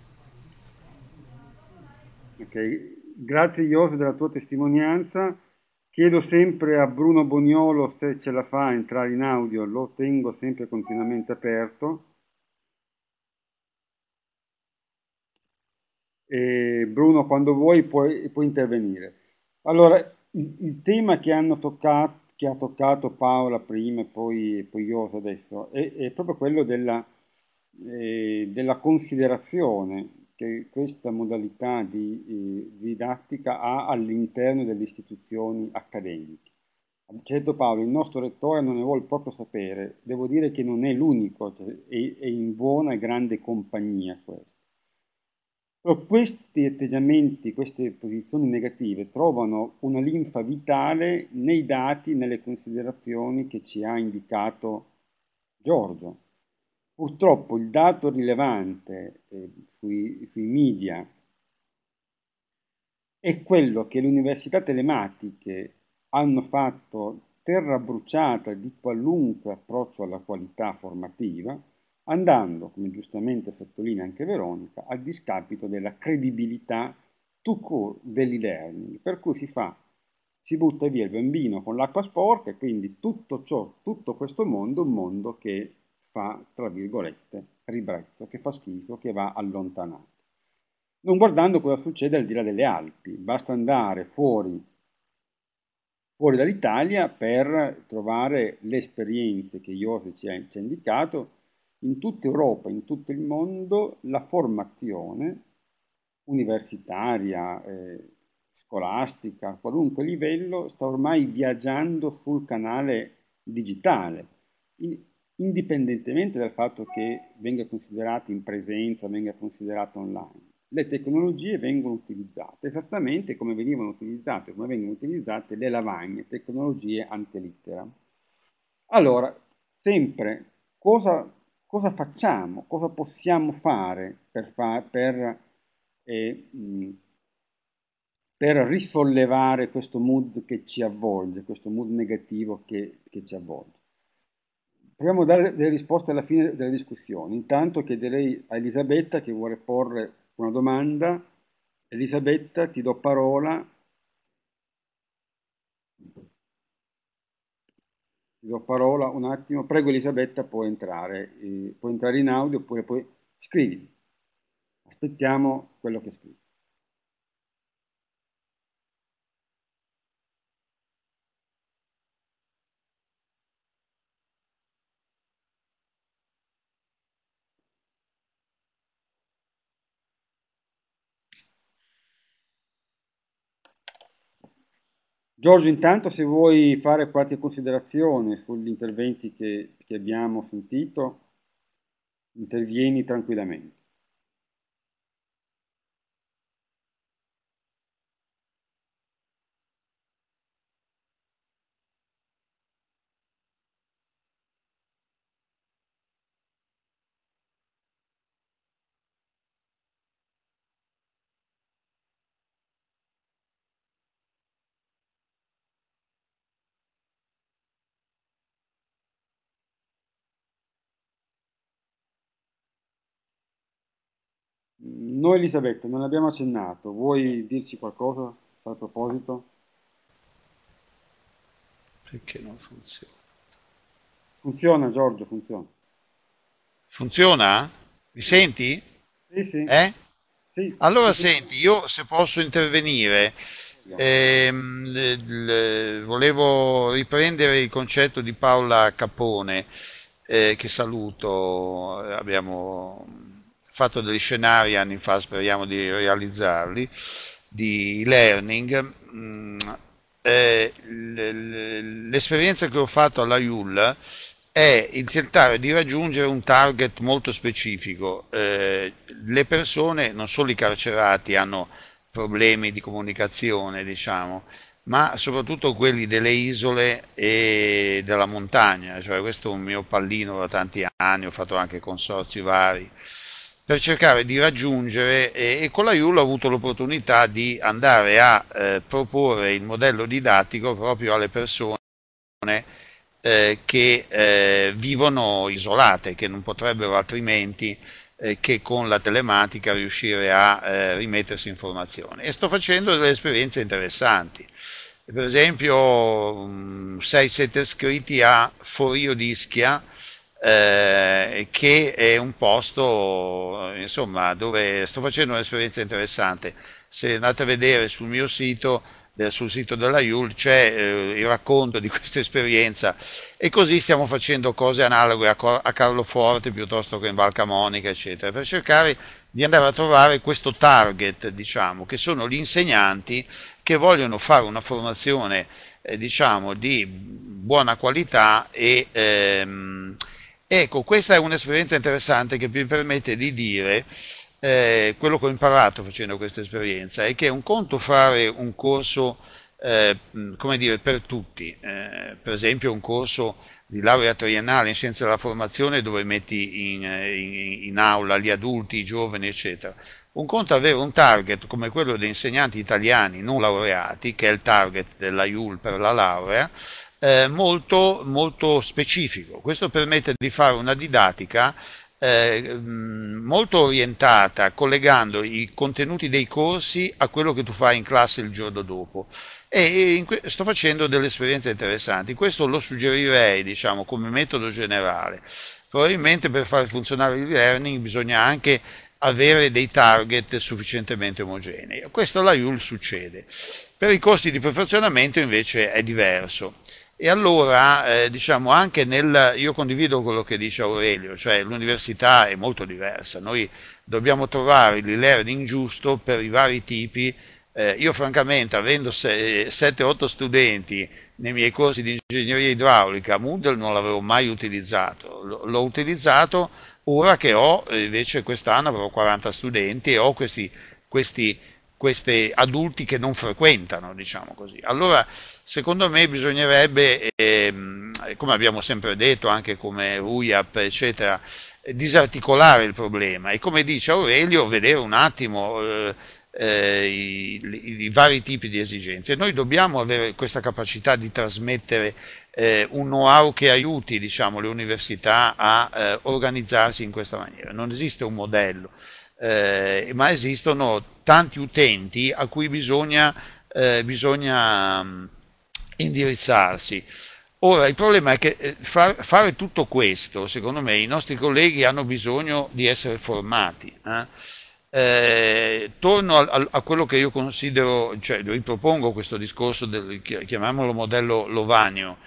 Ok, grazie Iose della tua testimonianza. Chiedo sempre a Bruno Boniolo se ce la fa a entrare in audio, lo tengo sempre continuamente aperto. E Bruno, quando vuoi puoi intervenire. Allora, il tema che ha toccato Paola prima e poi Iosa adesso è proprio quello della considerazione che questa modalità di didattica ha all'interno delle istituzioni accademiche. Ci ha detto Paolo, il nostro rettore non ne vuole proprio sapere. Devo dire che non è l'unico, cioè, è in buona e grande compagnia questo. Però questi atteggiamenti, queste posizioni negative trovano una linfa vitale nei dati, nelle considerazioni che ci ha indicato Giorgio. Purtroppo il dato rilevante sui media è quello che le università telematiche hanno fatto terra bruciata di qualunque approccio alla qualità formativa, andando, come giustamente sottolinea anche Veronica, a discapito della credibilità tout court dell'e-learning, per cui si butta via il bambino con l'acqua sporca e quindi tutto ciò, tutto questo mondo, un mondo che fa, tra virgolette, ribrezzo, che fa schifo, che va allontanato. Non guardando cosa succede al di là delle Alpi, basta andare fuori dall'Italia per trovare le esperienze che Iose ci ha indicato in tutta Europa, in tutto il mondo, la formazione universitaria, scolastica, a qualunque livello, sta ormai viaggiando sul canale digitale, in- indipendentemente dal fatto che venga considerato in presenza, venga considerato online. Le tecnologie vengono utilizzate esattamente come venivano utilizzate, come vengono utilizzate le lavagne, tecnologie antelitteram. Allora, sempre, cosa facciamo? Cosa possiamo fare eh, mh, per risollevare questo mood che ci avvolge, questo mood negativo che ci avvolge? Proviamo a dare delle risposte alla fine della discussione. Intanto chiederei a Elisabetta che vuole porre una domanda. Elisabetta, ti do parola. ti do parola un attimo. Prego Elisabetta, puoi entrare in audio oppure poi scrivi. Aspettiamo quello che scrivi. Giorgio, intanto se vuoi fare qualche considerazione sugli interventi che abbiamo sentito, intervieni tranquillamente. Noi Elisabetta, non abbiamo accennato, vuoi dirci qualcosa a tal proposito? Perché non funziona? Funziona Giorgio, funziona. Funziona? Mi senti? Sì, sì, Eh? sì. Allora senti, io se posso intervenire, volevo riprendere il concetto di Paola Capone, che saluto, abbiamo fatto degli scenari anni fa, speriamo di realizzarli, di e-learning. L'esperienza che ho fatto alla IUL è il tentare di raggiungere un target molto specifico. Le persone, non solo i carcerati, hanno problemi di comunicazione, diciamo, ma soprattutto quelli delle isole e della montagna, cioè questo è un mio pallino da tanti anni, ho fatto anche consorzi vari per cercare di raggiungere e con la IUL ho avuto l'opportunità di andare a proporre il modello didattico proprio alle persone che vivono isolate, che non potrebbero altrimenti che con la telematica riuscire a rimettersi informazioni. E sto facendo delle esperienze interessanti. Per esempio 6-7 iscritti a Forio d'Ischia, che è un posto insomma dove sto facendo un'esperienza interessante. Se andate a vedere sul mio sito, sul sito della IUL, c'è il racconto di questa esperienza, e così stiamo facendo cose analoghe a Carloforte piuttosto che in Val Camonica, eccetera, per cercare di andare a trovare questo target, diciamo, che sono gli insegnanti che vogliono fare una formazione diciamo di buona qualità ecco, questa è un'esperienza interessante che mi permette di dire quello che ho imparato facendo questa esperienza è che è un conto fare un corso come dire, per tutti, per esempio un corso di laurea triennale in scienze della formazione dove metti in aula gli adulti, i giovani, eccetera. Un conto è avere un target come quello degli insegnanti italiani non laureati, che è il target della IUL per la laurea, molto, molto specifico. Questo permette di fare una didattica molto orientata, collegando i contenuti dei corsi a quello che tu fai in classe il giorno dopo. E sto facendo delle esperienze interessanti. Questo lo suggerirei, diciamo, come metodo generale. Probabilmente per far funzionare il learning bisogna anche avere dei target sufficientemente omogenei. Questo alla IUL succede. Per i corsi di perfezionamento invece è diverso. E allora, diciamo, anche io condivido quello che dice Aurelio, cioè l'università è molto diversa, noi dobbiamo trovare il learning giusto per i vari tipi. Io francamente, avendo 7-8 studenti nei miei corsi di ingegneria idraulica, Moodle non l'avevo mai utilizzato, l'ho utilizzato ora che ho, invece quest'anno avrò 40 studenti e ho questi adulti che non frequentano, diciamo così. Allora, secondo me bisognerebbe, come abbiamo sempre detto, anche come RUIAP, eccetera, disarticolare il problema e, come dice Aurelio, vedere un attimo i vari tipi di esigenze. Noi dobbiamo avere questa capacità di trasmettere un know-how che aiuti, diciamo, le università a organizzarsi in questa maniera. Non esiste un modello, ma esistono tanti utenti a cui bisogna indirizzarsi. Ora, il problema è che fare tutto questo, secondo me, i nostri colleghi hanno bisogno di essere formati. Torno a quello che io considero, cioè ripropongo questo discorso chiamiamolo modello Lovanio.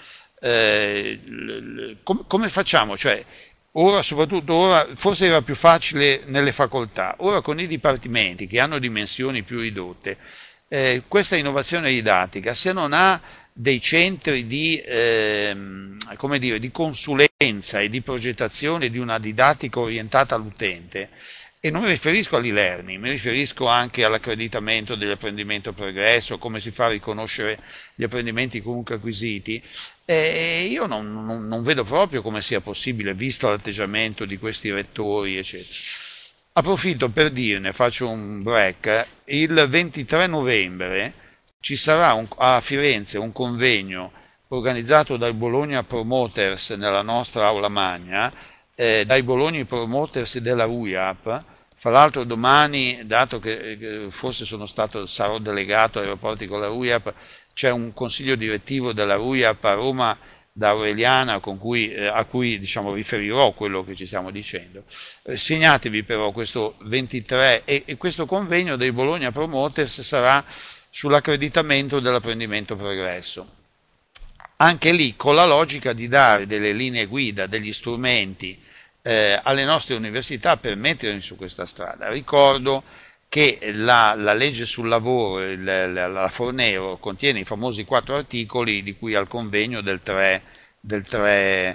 Come facciamo? Cioè, ora, soprattutto ora, forse era più facile nelle facoltà, ora con i dipartimenti che hanno dimensioni più ridotte, questa innovazione didattica, se non ha dei centri come dire, di consulenza e di progettazione di una didattica orientata all'utente, e non mi riferisco all'e-learning, mi riferisco anche all'accreditamento dell'apprendimento progresso, come si fa a riconoscere gli apprendimenti comunque acquisiti, io non vedo proprio come sia possibile, visto l'atteggiamento di questi rettori, eccetera. Approfitto per dirne, faccio un break, il 23 novembre ci sarà a Firenze un convegno organizzato dai Bologna Promoters nella nostra aula magna, dai Bologna Promoters della UIAP. Fra l'altro domani, dato che forse sarò delegato ai rapporti con la UIAP, c'è un consiglio direttivo della UIAP a Roma da Aureliana a cui diciamo, riferirò quello che ci stiamo dicendo. Segnatevi però questo 23 e questo convegno dei Bologna Promoters sarà sull'accreditamento dell'apprendimento progresso. Anche lì con la logica di dare delle linee guida, degli strumenti alle nostre università per metterli su questa strada. Ricordo che la legge sul lavoro, la Fornero, contiene i famosi 4 articoli di cui al convegno del 3.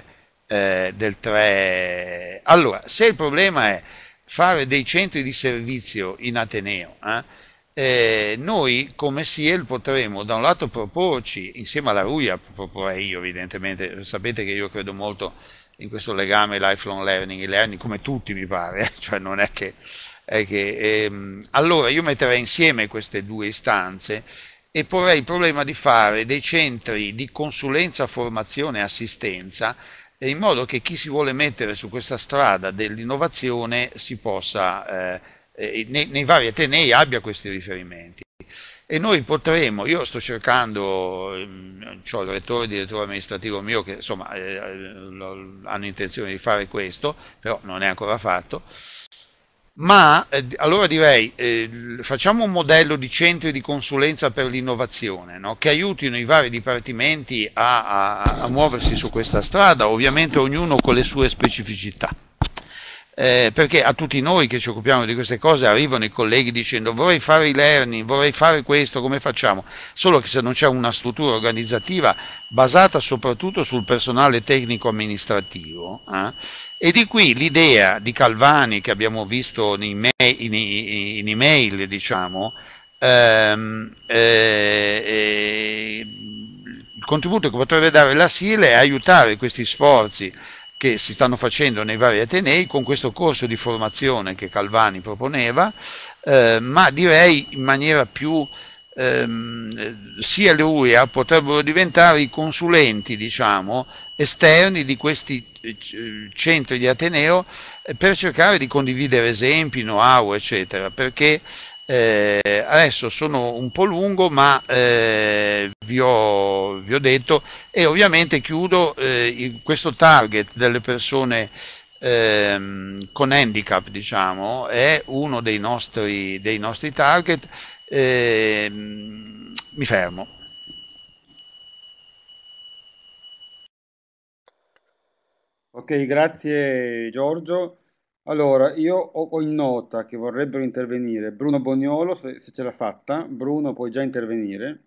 Allora, se il problema è fare dei centri di servizio in Ateneo, noi come SIEL potremo da un lato proporci, insieme alla RUIA proporrei io evidentemente, sapete che io credo molto in questo legame lifelong learning, e-learning come tutti mi pare, cioè non è che allora io metterei insieme queste due istanze e porrei il problema di fare dei centri di consulenza, formazione e assistenza in modo che chi si vuole mettere su questa strada dell'innovazione si possa nei vari atenei abbia questi riferimenti. E noi potremo, io sto cercando, ho il rettore e il direttore amministrativo mio che insomma hanno intenzione di fare questo, però non è ancora fatto, ma allora direi facciamo un modello di centri di consulenza per l'innovazione, no? Che aiutino i vari dipartimenti a muoversi su questa strada, ovviamente ognuno con le sue specificità. Perché a tutti noi che ci occupiamo di queste cose arrivano i colleghi dicendo vorrei fare e-learning, vorrei fare questo, come facciamo? Solo che se non c'è una struttura organizzativa basata soprattutto sul personale tecnico amministrativo, e di qui l'idea di Calvani che abbiamo visto in email, diciamo, il contributo che potrebbe dare la SIL è aiutare questi sforzi che si stanno facendo nei vari atenei con questo corso di formazione che Calvani proponeva, ma direi in maniera più sia le UEA potrebbero diventare i consulenti, diciamo, esterni di questi centri di Ateneo per cercare di condividere esempi, know-how, eccetera, perché adesso sono un po' lungo, ma vi ho detto, e ovviamente chiudo questo target delle persone con handicap, diciamo, è uno dei nostri target. Mi fermo. Ok, grazie Giorgio. Allora, io ho in nota che vorrebbero intervenire Bruno Boniolo, se ce l'ha fatta. Bruno, puoi già intervenire.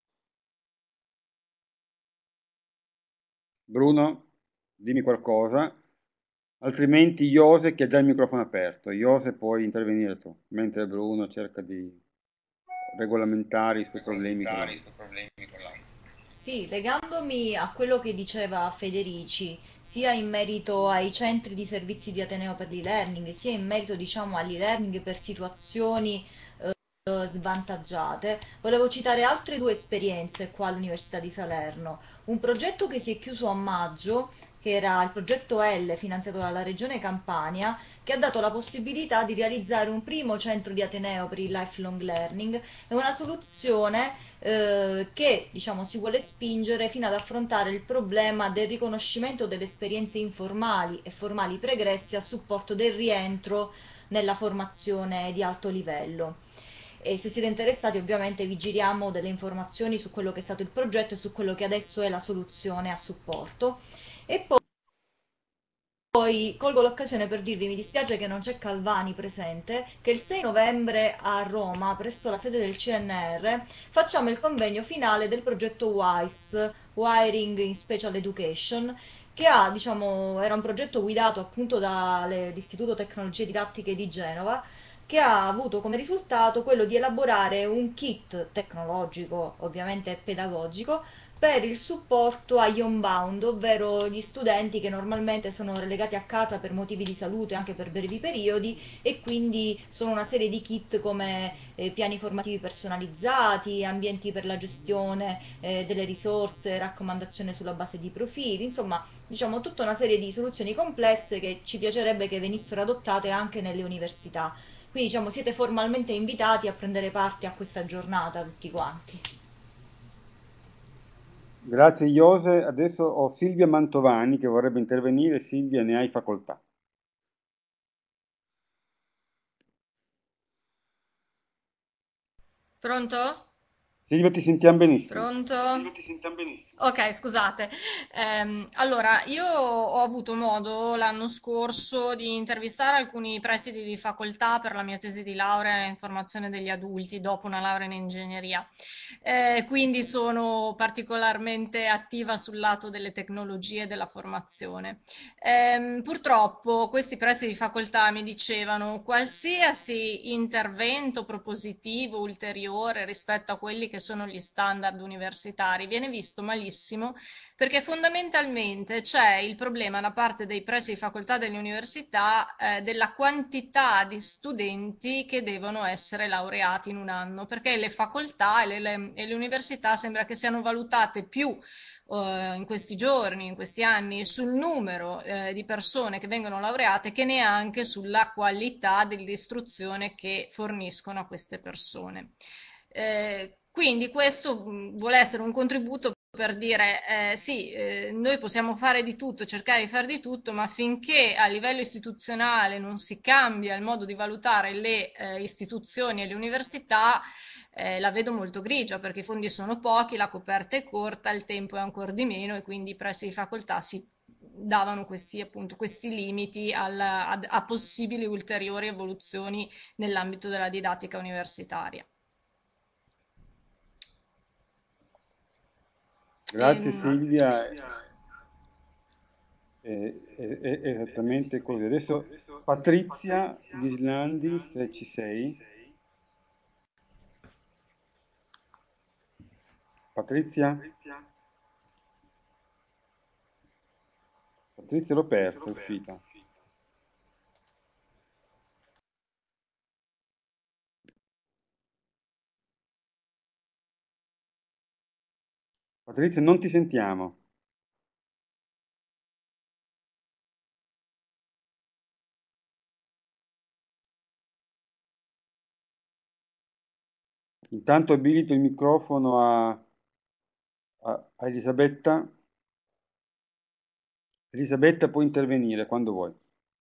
Bruno, dimmi qualcosa. Altrimenti Iose che ha già il microfono aperto. Iose, puoi intervenire tu, mentre Bruno cerca di regolamentare i suoi problemi con l'audio. Sì, legandomi a quello che diceva Federici, sia in merito ai centri di servizi di Ateneo per l'e-learning, sia in merito, diciamo, all'e-learning per situazioni svantaggiate. Volevo citare altre due esperienze qua all'Università di Salerno. Un progetto che si è chiuso a maggio, che era il progetto L finanziato dalla Regione Campania, che ha dato la possibilità di realizzare un primo centro di Ateneo per il lifelong learning. È una soluzione che diciamo si vuole spingere fino ad affrontare il problema del riconoscimento delle esperienze informali e formali pregressi a supporto del rientro nella formazione di alto livello. E se siete interessati, ovviamente vi giriamo delle informazioni su quello che è stato il progetto e su quello che adesso è la soluzione a supporto. E poi colgo l'occasione per dirvi, mi dispiace che non c'è Calvani presente, che il 6 novembre a Roma, presso la sede del CNR, facciamo il convegno finale del progetto WISE, Wiring in Special Education, che ha, diciamo, era un progetto guidato appunto dall'Istituto Tecnologie Didattiche di Genova, che ha avuto come risultato quello di elaborare un kit tecnologico, ovviamente pedagogico, per il supporto agli homebound, ovvero gli studenti che normalmente sono relegati a casa per motivi di salute, anche per brevi periodi, e quindi sono una serie di kit come piani formativi personalizzati, ambienti per la gestione delle risorse, raccomandazioni sulla base di profili, insomma, diciamo tutta una serie di soluzioni complesse che ci piacerebbe che venissero adottate anche nelle università. Quindi diciamo siete formalmente invitati a prendere parte a questa giornata tutti quanti. Grazie Iose, adesso ho Silvia Mantovani che vorrebbe intervenire. Silvia, ne hai facoltà. Pronto? Silvia, ti sentiamo benissimo. Pronto? Ok, scusate. Allora, io ho avuto modo l'anno scorso di intervistare alcuni presidi di facoltà per la mia tesi di laurea in formazione degli adulti dopo una laurea in ingegneria. Quindi sono particolarmente attiva sul lato delle tecnologie e della formazione. Purtroppo questi presidi di facoltà mi dicevano qualsiasi intervento propositivo ulteriore rispetto a quelli che sono gli standard universitari viene visto malissimo perché fondamentalmente c'è il problema da parte dei presidi di facoltà delle università della quantità di studenti che devono essere laureati in un anno, perché le facoltà e le università sembra che siano valutate più in questi giorni, in questi anni, sul numero di persone che vengono laureate che neanche sulla qualità dell'istruzione che forniscono a queste persone. Quindi questo vuole essere un contributo per dire sì, noi possiamo fare di tutto, cercare di fare di tutto, ma finché a livello istituzionale non si cambia il modo di valutare le istituzioni e le università, la vedo molto grigia perché i fondi sono pochi, la coperta è corta, il tempo è ancora di meno e quindi i pressi di facoltà si davano questi, appunto, questi limiti a possibili ulteriori evoluzioni nell'ambito della didattica universitaria. Grazie Ehm, Silvia, è esattamente così. Adesso Patrizia Ghislandi, se ci sei. Patrizia? Patrizia l'ho persa, è uscita. Patrizia, non ti sentiamo. Intanto abilito il microfono a Elisabetta. Elisabetta, puoi intervenire quando vuoi.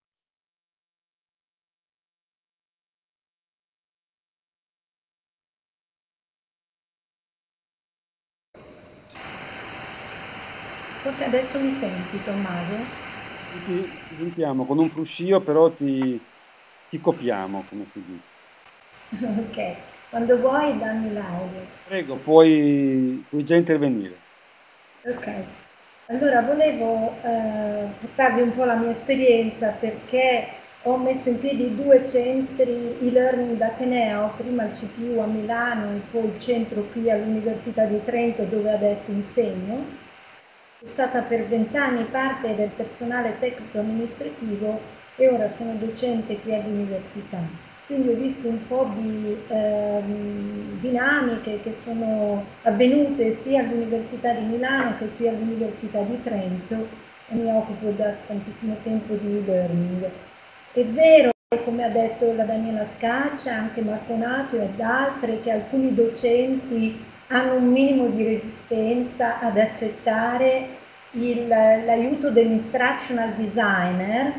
Forse adesso mi senti, Tommaso? Ti sentiamo con un fruscio, però ti copiamo, come si dice. Ok, quando vuoi dammi l'audio. Prego, puoi già intervenire. Ok, allora volevo portarvi un po' la mia esperienza perché ho messo in piedi due centri e-learning d'Ateneo, prima il CPU a Milano e poi il centro qui all'Università di Trento dove adesso insegno. Sono stata per 20 anni parte del personale tecnico amministrativo e ora sono docente qui all'università. quindi ho visto un po' di dinamiche che sono avvenute sia all'Università di Milano che qui all'Università di Trento, e mi occupo da tantissimo tempo di e-learning. È vero, come ha detto la Daniela Scaccia, anche Marco Nato ed altri, che alcuni docenti hanno un minimo di resistenza ad accettare l'aiuto dell'instructional designer.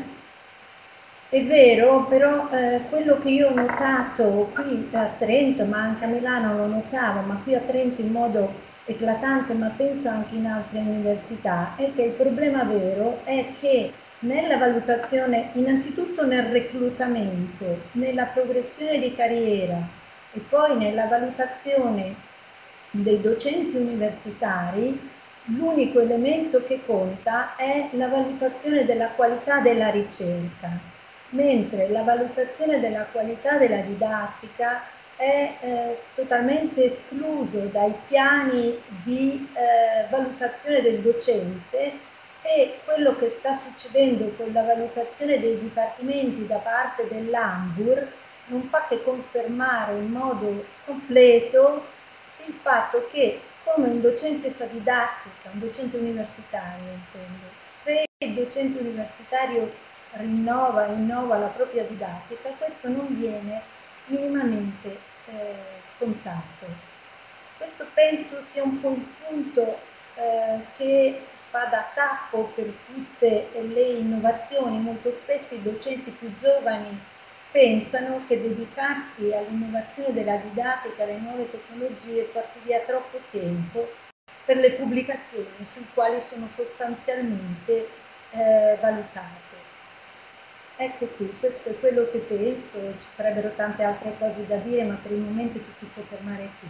È vero, però quello che io ho notato qui a Trento, ma anche a Milano lo notavo, ma qui a Trento in modo eclatante, ma penso anche in altre università, è che il problema vero è che nella valutazione, innanzitutto nel reclutamento, nella progressione di carriera e poi nella valutazione dei docenti universitari, l'unico elemento che conta è la valutazione della qualità della ricerca, mentre la valutazione della qualità della didattica è totalmente escluso dai piani di valutazione del docente, e quello che sta succedendo con la valutazione dei dipartimenti da parte dell'Ambur non fa che confermare in modo completo il fatto che, come un docente fa didattica, un docente universitario intendo, se il docente universitario rinnova e innova la propria didattica, questo non viene minimamente contato. Questo penso sia un po' il punto che fa da tappo per tutte le innovazioni. Molto spesso i docenti più giovani pensano che dedicarsi all'innovazione della didattica, alle nuove tecnologie, porti via troppo tempo per le pubblicazioni sul quali sono sostanzialmente valutate. Ecco qui, questo è quello che penso, ci sarebbero tante altre cose da dire, ma per il momento ci si può fermare qui.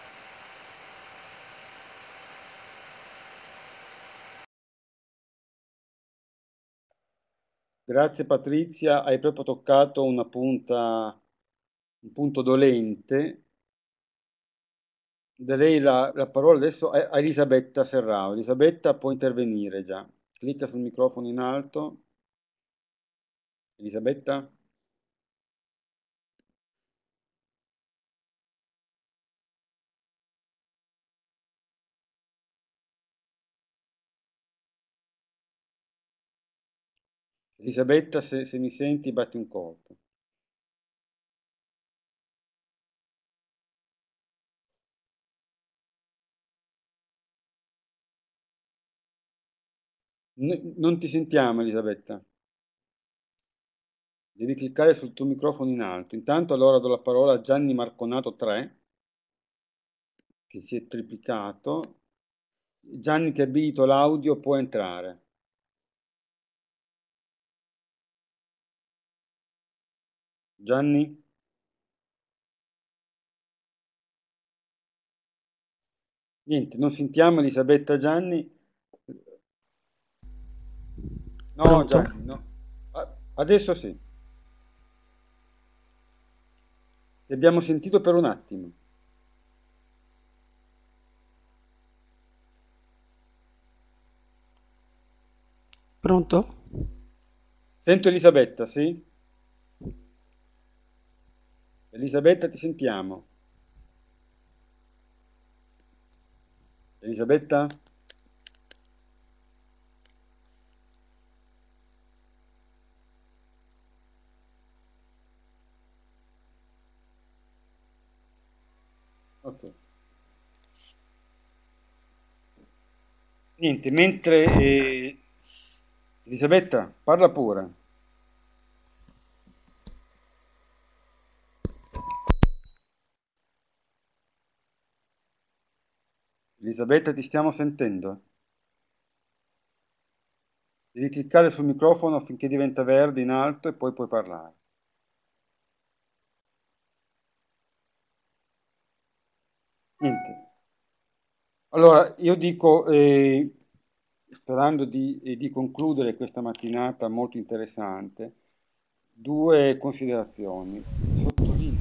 Grazie Patrizia, hai proprio toccato un punto dolente. Darei la parola adesso a Elisabetta Serrao. Elisabetta può intervenire già. Clicca sul microfono in alto. Elisabetta? Elisabetta, se mi senti, batti un colpo. Non ti sentiamo, Elisabetta. Devi cliccare sul tuo microfono in alto. Intanto allora do la parola a Gianni Marconato 3, che si è triplicato. Gianni, ti abilito l'audio, può entrare. Gianni? Niente, non sentiamo Elisabetta Gianni. No, Pronto? Gianni, no. Adesso sì. Ti abbiamo sentito per un attimo. Pronto? Sento Elisabetta, sì? Elisabetta, ti sentiamo. Elisabetta? Ok. Niente, mentre Elisabetta, parla pure. Elisabetta, ti stiamo sentendo. Devi cliccare sul microfono finché diventa verde in alto e poi puoi parlare. Niente. Allora, io dico, sperando di concludere questa mattinata molto interessante, due considerazioni. Sottolineo.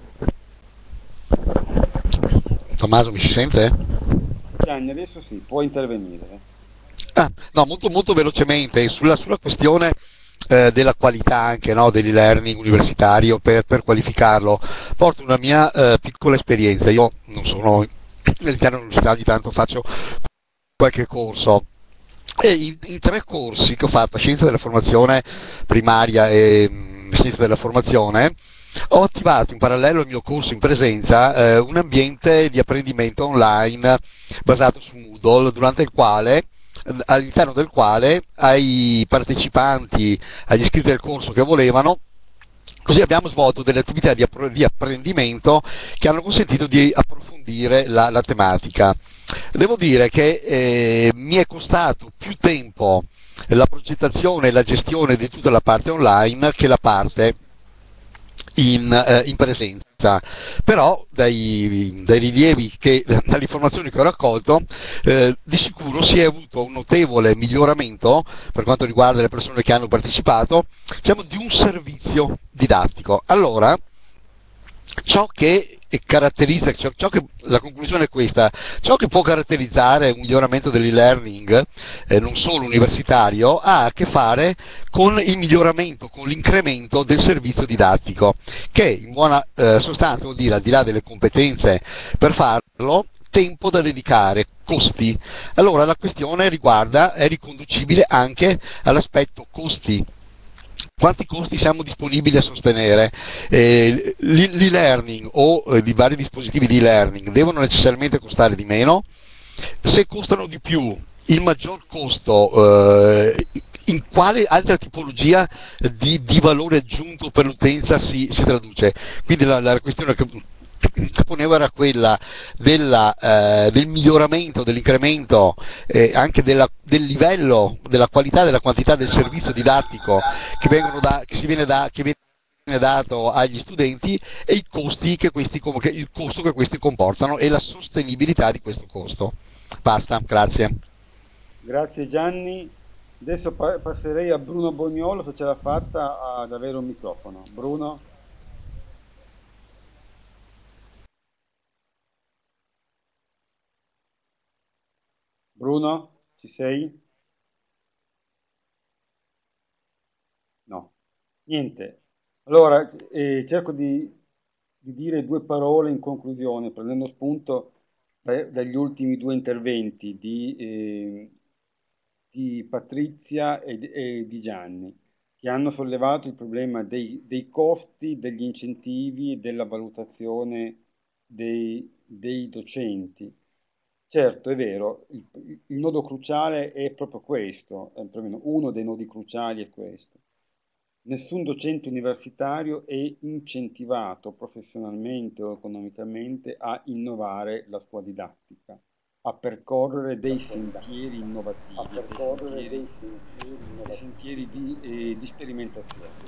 Tommaso, mi si sente? Gianni, adesso sì, puoi intervenire. No, molto, molto velocemente sulla questione della qualità anche, no, dell'e-learning universitario per qualificarlo. Porto una mia piccola esperienza. Io non sono all'interno dell'università, ogni tanto faccio qualche corso. E in 3 corsi che ho fatto, scienza della formazione primaria e scienza della formazione, ho attivato in parallelo al mio corso in presenza un ambiente di apprendimento online basato su Moodle, all'interno del quale ai partecipanti, agli iscritti del corso che volevano, così abbiamo svolto delle attività di apprendimento che hanno consentito di approfondire la tematica. Devo dire che mi è costato più tempo la progettazione e la gestione di tutta la parte online che la parte in presenza, però dai rilievi dalle informazioni che ho raccolto, di sicuro si è avuto un notevole miglioramento per quanto riguarda le persone che hanno partecipato, diciamo, di un servizio didattico. Allora, ciò che caratterizza, la conclusione è questa: ciò che può caratterizzare un miglioramento dell'e-learning, non solo universitario, ha a che fare con il miglioramento, con l'incremento del servizio didattico, che in buona sostanza vuol dire, al di là delle competenze per farlo, tempo da dedicare, costi. Allora la questione è riconducibile anche all'aspetto costi. Quanti costi siamo disponibili a sostenere? L'e-learning o i vari dispositivi di e-learning devono necessariamente costare di meno? Se costano di più, il maggior costo in quale altra tipologia di valore aggiunto per l'utenza si traduce? Quindi la questione che ponevo era quella del miglioramento, dell'incremento anche del livello, della qualità, della quantità del servizio didattico che viene dato agli studenti, e i costi il costo che questi comportano e la sostenibilità di questo costo. Basta, grazie. Grazie Gianni. Adesso passerei a Bruno Bognolo, se ce l'ha fatta, ad avere un microfono. Bruno? Bruno, ci sei? No. Niente. Allora, cerco di dire 2 parole in conclusione, prendendo spunto dagli ultimi 2 interventi di Patrizia e di Gianni, che hanno sollevato il problema dei costi, degli incentivi e della valutazione dei docenti. Certo, è vero, il nodo cruciale è proprio questo, perlomeno uno dei nodi cruciali è questo. Nessun docente universitario è incentivato professionalmente o economicamente a innovare la sua didattica, a percorrere dei sentieri innovativi, dei sentieri di sperimentazione.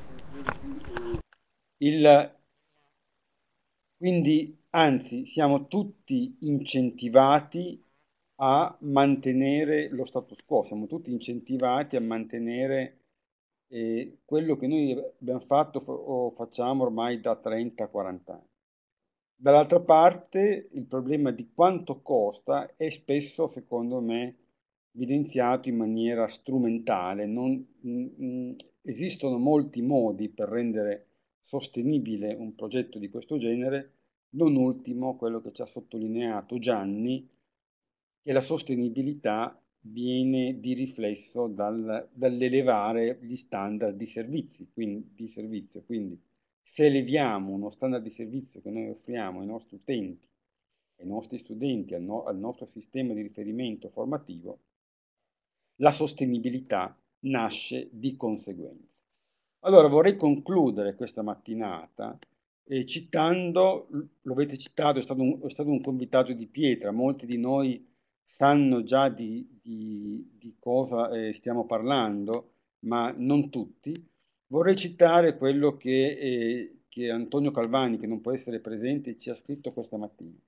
Quindi, anzi, siamo tutti incentivati a mantenere lo status quo, siamo tutti incentivati a mantenere quello che noi abbiamo fatto o facciamo ormai da 30-40 anni. Dall'altra parte, il problema di quanto costa è spesso, secondo me, evidenziato in maniera strumentale. Esistono molti modi per rendere sostenibile un progetto di questo genere, non ultimo quello che ci ha sottolineato Gianni, che la sostenibilità viene di riflesso dall'elevare gli standard di servizio. Quindi se eleviamo uno standard di servizio che noi offriamo ai nostri utenti, ai nostri studenti, al nostro sistema di riferimento formativo, la sostenibilità nasce di conseguenza. Allora vorrei concludere questa mattinata citando, lo avete citato, è stato un convitato di pietra, molti di noi sanno già di cosa stiamo parlando, ma non tutti. Vorrei citare quello che Antonio Calvani, che non può essere presente, ci ha scritto questa mattina.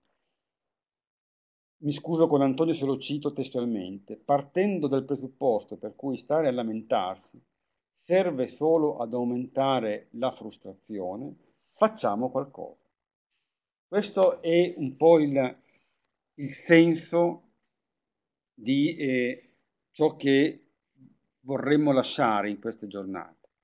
Mi scuso con Antonio se lo cito testualmente: partendo dal presupposto per cui stare a lamentarsi serve solo ad aumentare la frustrazione, facciamo qualcosa. Questo è un po' il senso di ciò che vorremmo lasciare in queste giornate.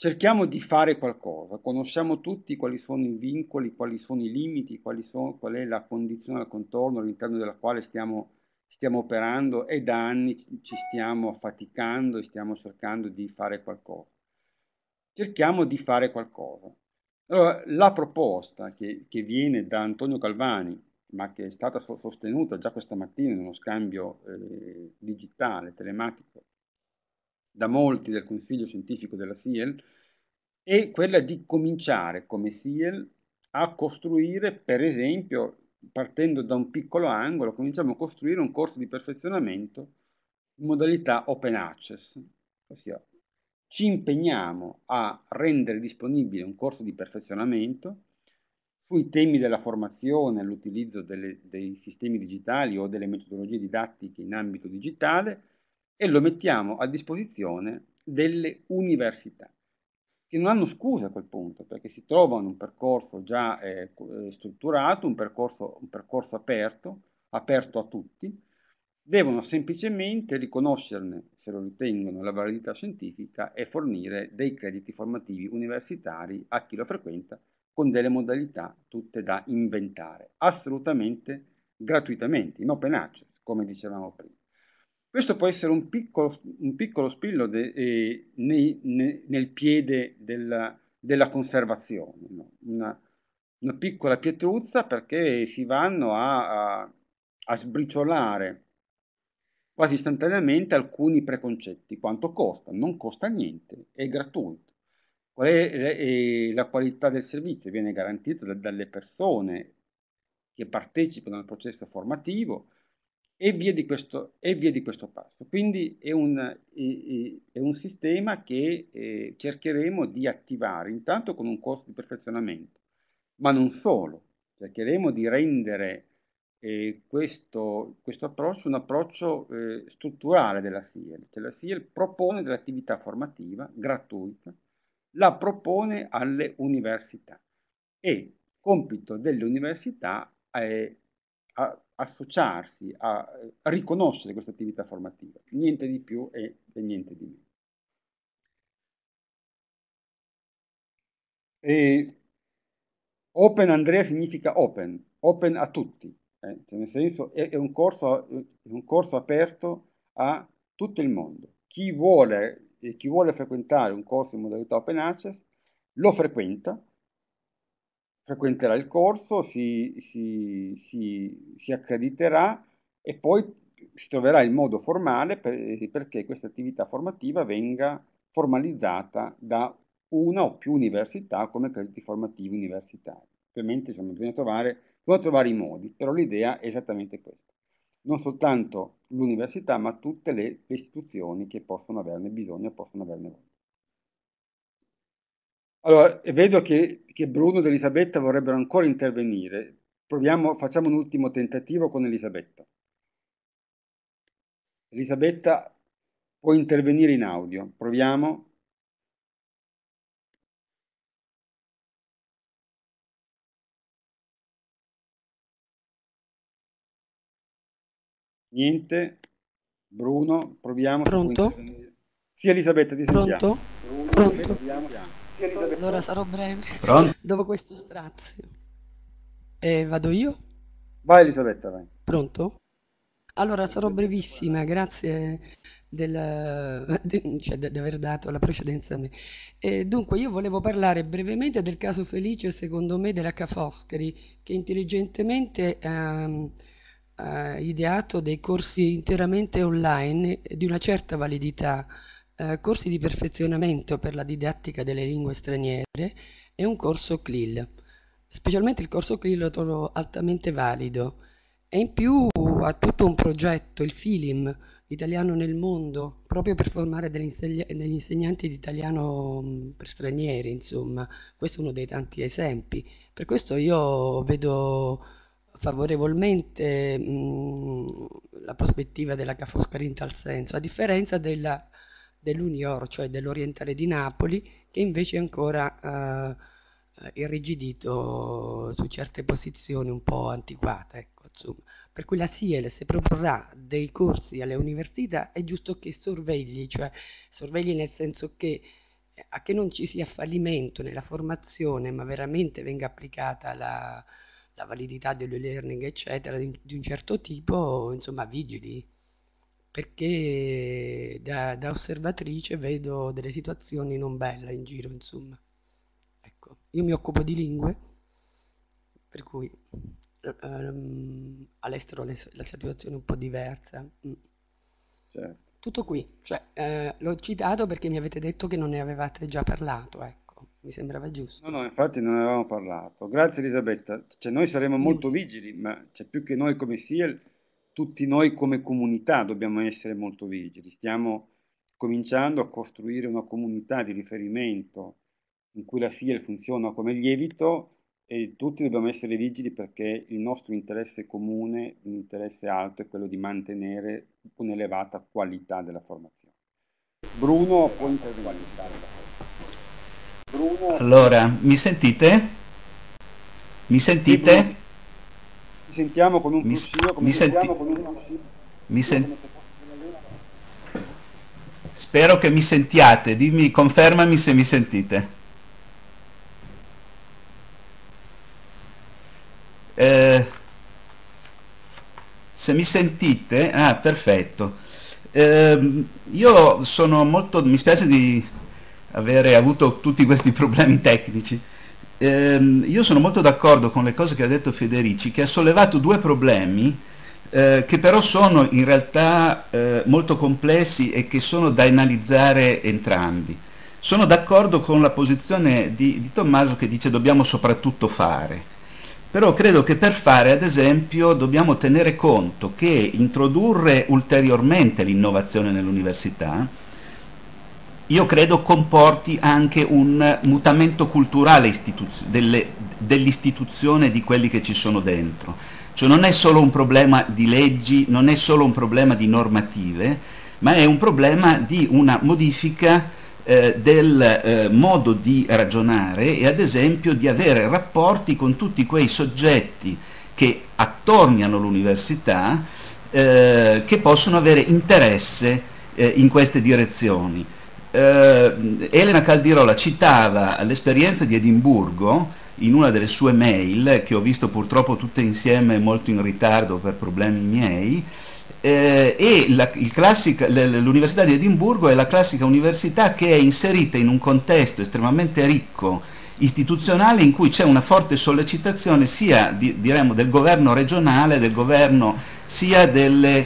cerchiamo di fare qualcosa, conosciamo tutti quali sono i vincoli, quali sono i limiti, qual è la condizione al contorno all'interno della quale stiamo operando e da anni ci stiamo faticando e stiamo cercando di fare qualcosa. Cerchiamo di fare qualcosa. Allora, la proposta che viene da Antonio Galvani, ma che è stata sostenuta già questa mattina in uno scambio digitale, telematico, da molti del Consiglio Scientifico della SIEL, è quella di cominciare come SIEL a costruire, per esempio, partendo da un piccolo angolo, cominciamo a costruire un corso di perfezionamento in modalità open access, ossia ci impegniamo a rendere disponibile un corso di perfezionamento sui temi della formazione, l'utilizzo dei sistemi digitali o delle metodologie didattiche in ambito digitale e lo mettiamo a disposizione delle università, che non hanno scusa a quel punto, perché si trovano un percorso già strutturato, un percorso aperto a tutti, devono semplicemente riconoscerne, se lo ritengono, la validità scientifica e fornire dei crediti formativi universitari a chi lo frequenta con delle modalità tutte da inventare, assolutamente gratuitamente, in open access, come dicevamo prima. Questo può essere un piccolo spillo nel piede della conservazione, no? Una piccola pietruzza, perché si vanno a sbriciolare quasi istantaneamente alcuni preconcetti. Quanto costa? Non costa niente, è gratuito. Qual è la qualità del servizio? Viene garantita dalle persone che partecipano al processo formativo e via di questo passo. Quindi è un sistema che cercheremo di attivare intanto con un corso di perfezionamento, ma non solo. Cercheremo di rendere questo approccio un approccio strutturale della SIEL. Cioè la SIEL propone dell'attività formativa gratuita, la propone alle università e compito delle università è associarsi, a riconoscere questa attività formativa, niente di più e niente di meno. Open, Andrea, significa open a tutti, cioè nel senso è un corso aperto a tutto il mondo. Chi vuole frequentare un corso in modalità open access lo frequenterà il corso, si accrediterà e poi si troverà il modo formale perché questa attività formativa venga formalizzata da una o più università come crediti formativi universitari. Ovviamente bisogna trovare i modi, però l'idea è esattamente questa. Non soltanto l'università, ma tutte le istituzioni che possono averne bisogno e possono averne voglia. Allora, vedo che Bruno ed Elisabetta vorrebbero ancora intervenire. Facciamo un ultimo tentativo con Elisabetta. Elisabetta, puoi intervenire in audio. Proviamo. Niente. Bruno, proviamo. Pronto? Sì, Elisabetta, ti sentiamo. Pronto? Bruno, Pronto? proviamo. Allora sarò breve. Pronto? Dopo questo strazio. Vado io? Vai Elisabetta, vai. Pronto? Allora sarò brevissima, grazie di aver dato la precedenza a me. Dunque io volevo parlare brevemente del caso Felice, secondo me, dell'H. Foscari, che intelligentemente ha ideato dei corsi interamente online di una certa validità, corsi di perfezionamento per la didattica delle lingue straniere e un corso CLIL. Specialmente il corso CLIL lo trovo altamente valido e in più ha tutto un progetto, il FILIM, Italiano nel mondo, proprio per formare degli insegnanti di italiano per stranieri, insomma. Questo è uno dei tanti esempi. Per questo io vedo favorevolmente la prospettiva della Ca' Foscari in tal senso, a differenza dell'Unior, cioè dell'Orientale di Napoli, che invece è ancora irrigidito su certe posizioni un po' antiquate, ecco, insomma. Per cui la SIEL, se proporrà dei corsi alle università, è giusto che sorvegli, cioè sorvegli nel senso che a che non ci sia fallimento nella formazione, ma veramente venga applicata la validità dell'e-learning, eccetera, di un certo tipo, insomma, vigili, perché da osservatrice vedo delle situazioni non belle in giro, insomma. Ecco, io mi occupo di lingue, per cui all'estero la situazione è un po' diversa. Certo. Tutto qui, cioè, l'ho citato perché mi avete detto che non ne avevate già parlato, ecco, mi sembrava giusto. No, infatti non ne avevamo parlato. Grazie Elisabetta. Cioè, noi saremo molto vigili, ma più che noi come SIEL, tutti noi come comunità dobbiamo essere molto vigili. Stiamo cominciando a costruire una comunità di riferimento in cui la SIEL funziona come lievito e tutti dobbiamo essere vigili perché il nostro interesse comune, un interesse alto, è quello di mantenere un'elevata qualità della formazione. Bruno può intervenire. Bruno. Allora, mi sentite? Mi sentite? Sì, ci sentiamo con un pulsino. Spero che mi sentiate. Dimmi, confermami se mi sentite. Se mi sentite, perfetto. Io sono molto, mi spiace di avere avuto tutti questi problemi tecnici. Io sono molto d'accordo con le cose che ha detto Federici, che ha sollevato due problemi che però sono in realtà molto complessi e che sono da analizzare entrambi. Sono d'accordo con la posizione di Tommaso che dice dobbiamo soprattutto fare. Però credo che per fare, ad esempio, dobbiamo tenere conto che introdurre ulteriormente l'innovazione nell'università, io credo comporti anche un mutamento culturale dell'istituzione di quelli che ci sono dentro. Cioè non è solo un problema di leggi, non è solo un problema di normative, ma è un problema di una modifica del modo di ragionare e ad esempio di avere rapporti con tutti quei soggetti che attorniano l'università che possono avere interesse in queste direzioni. Elena Caldirola citava l'esperienza di Edimburgo in una delle sue mail, che ho visto purtroppo tutte insieme molto in ritardo per problemi miei, e l'Università di Edimburgo è la classica università che è inserita in un contesto estremamente ricco istituzionale in cui c'è una forte sollecitazione sia diremmo del governo regionale, del governo sia degli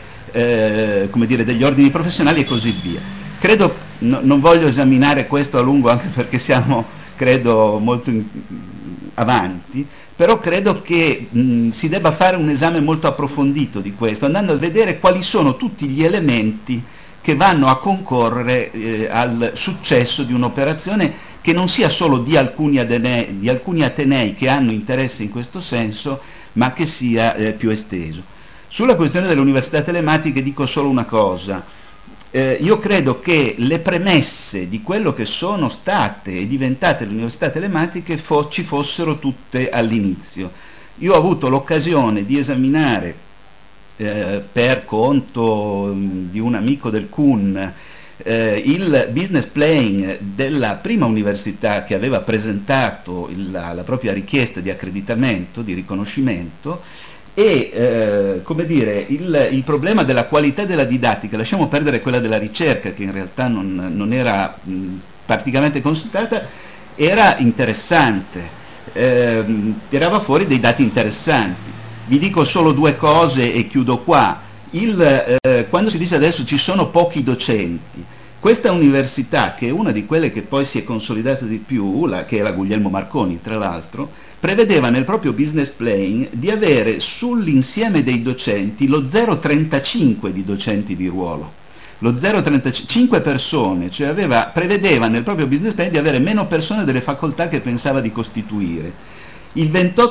ordini professionali e così via. Credo, non voglio esaminare questo a lungo anche perché siamo credo molto avanti, però credo che si debba fare un esame molto approfondito di questo, andando a vedere quali sono tutti gli elementi che vanno a concorrere al successo di un'operazione che non sia solo di alcuni atenei che hanno interesse in questo senso, ma che sia più esteso. Sulla questione delle università telematiche dico solo una cosa. Io credo che le premesse di quello che sono state e diventate le università telematiche ci fossero tutte all'inizio. Io ho avuto l'occasione di esaminare per conto di un amico del CUN il business plan della prima università che aveva presentato la propria richiesta di accreditamento, di riconoscimento, e come dire, il problema della qualità della didattica, lasciamo perdere quella della ricerca che in realtà non era praticamente consultata, era interessante, tirava fuori dei dati interessanti. Vi dico solo due cose e chiudo qua. Quando si dice adesso ci sono pochi docenti, questa università, che è una di quelle che poi si è consolidata di più, che è la Guglielmo Marconi tra l'altro, prevedeva nel proprio business plan di avere sull'insieme dei docenti lo 0,35 di docenti di ruolo. Lo 0,35 persone, cioè prevedeva nel proprio business plan di avere meno persone delle facoltà che pensava di costituire. Il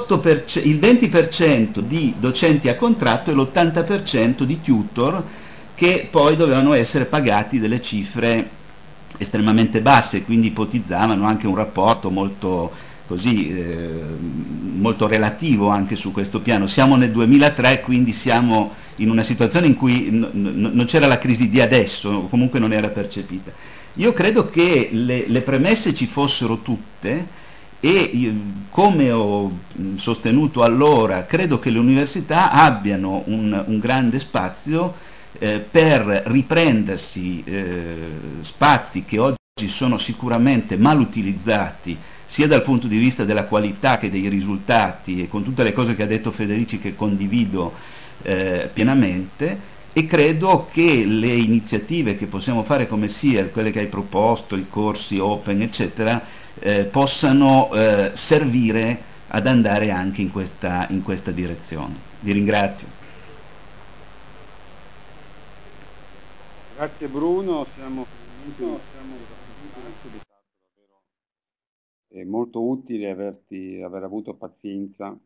20% di docenti a contratto e l'80% di tutor che poi dovevano essere pagati delle cifre estremamente basse, quindi ipotizzavano anche un rapporto molto così molto relativo anche su questo piano. Siamo nel 2003, quindi siamo in una situazione in cui non c'era la crisi di adesso, comunque non era percepita. Io credo che le premesse ci fossero tutte e come ho sostenuto allora, credo che le università abbiano un grande spazio per riprendersi spazi che oggi sono sicuramente mal utilizzati sia dal punto di vista della qualità che dei risultati, e con tutte le cose che ha detto Federici che condivido pienamente, e credo che le iniziative che possiamo fare come SIEL, quelle che hai proposto, i corsi open eccetera, possano servire ad andare anche in questa direzione. Vi ringrazio. Grazie Bruno, siamo è molto utile aver avuto pazienza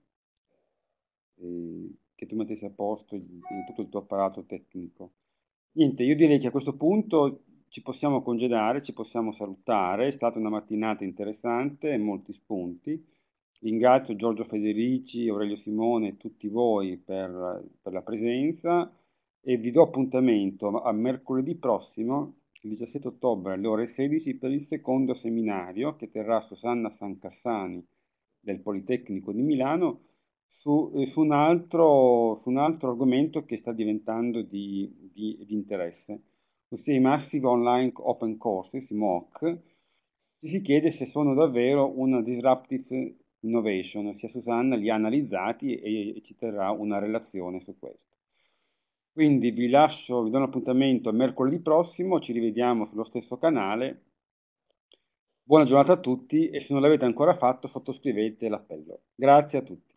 che tu mettessi a posto tutto il tuo apparato tecnico. Niente, io direi che a questo punto ci possiamo congedare, ci possiamo salutare, è stata una mattinata interessante e molti spunti. Ringrazio Giorgio Federici, Aurelio Simone e tutti voi per la presenza e vi do appuntamento a mercoledì prossimo, il 17 ottobre alle ore 16, per il secondo seminario che terrà Susanna Sancassani del Politecnico di Milano su un altro argomento che sta diventando di interesse, ossia i Massive Online Open Courses, i MOOC. Ci si chiede se sono davvero una disruptive innovation, ossia Susanna li ha analizzati e ci terrà una relazione su questo. Quindi vi do un appuntamento a mercoledì prossimo, ci rivediamo sullo stesso canale. Buona giornata a tutti e se non l'avete ancora fatto sottoscrivete l'appello. Grazie a tutti.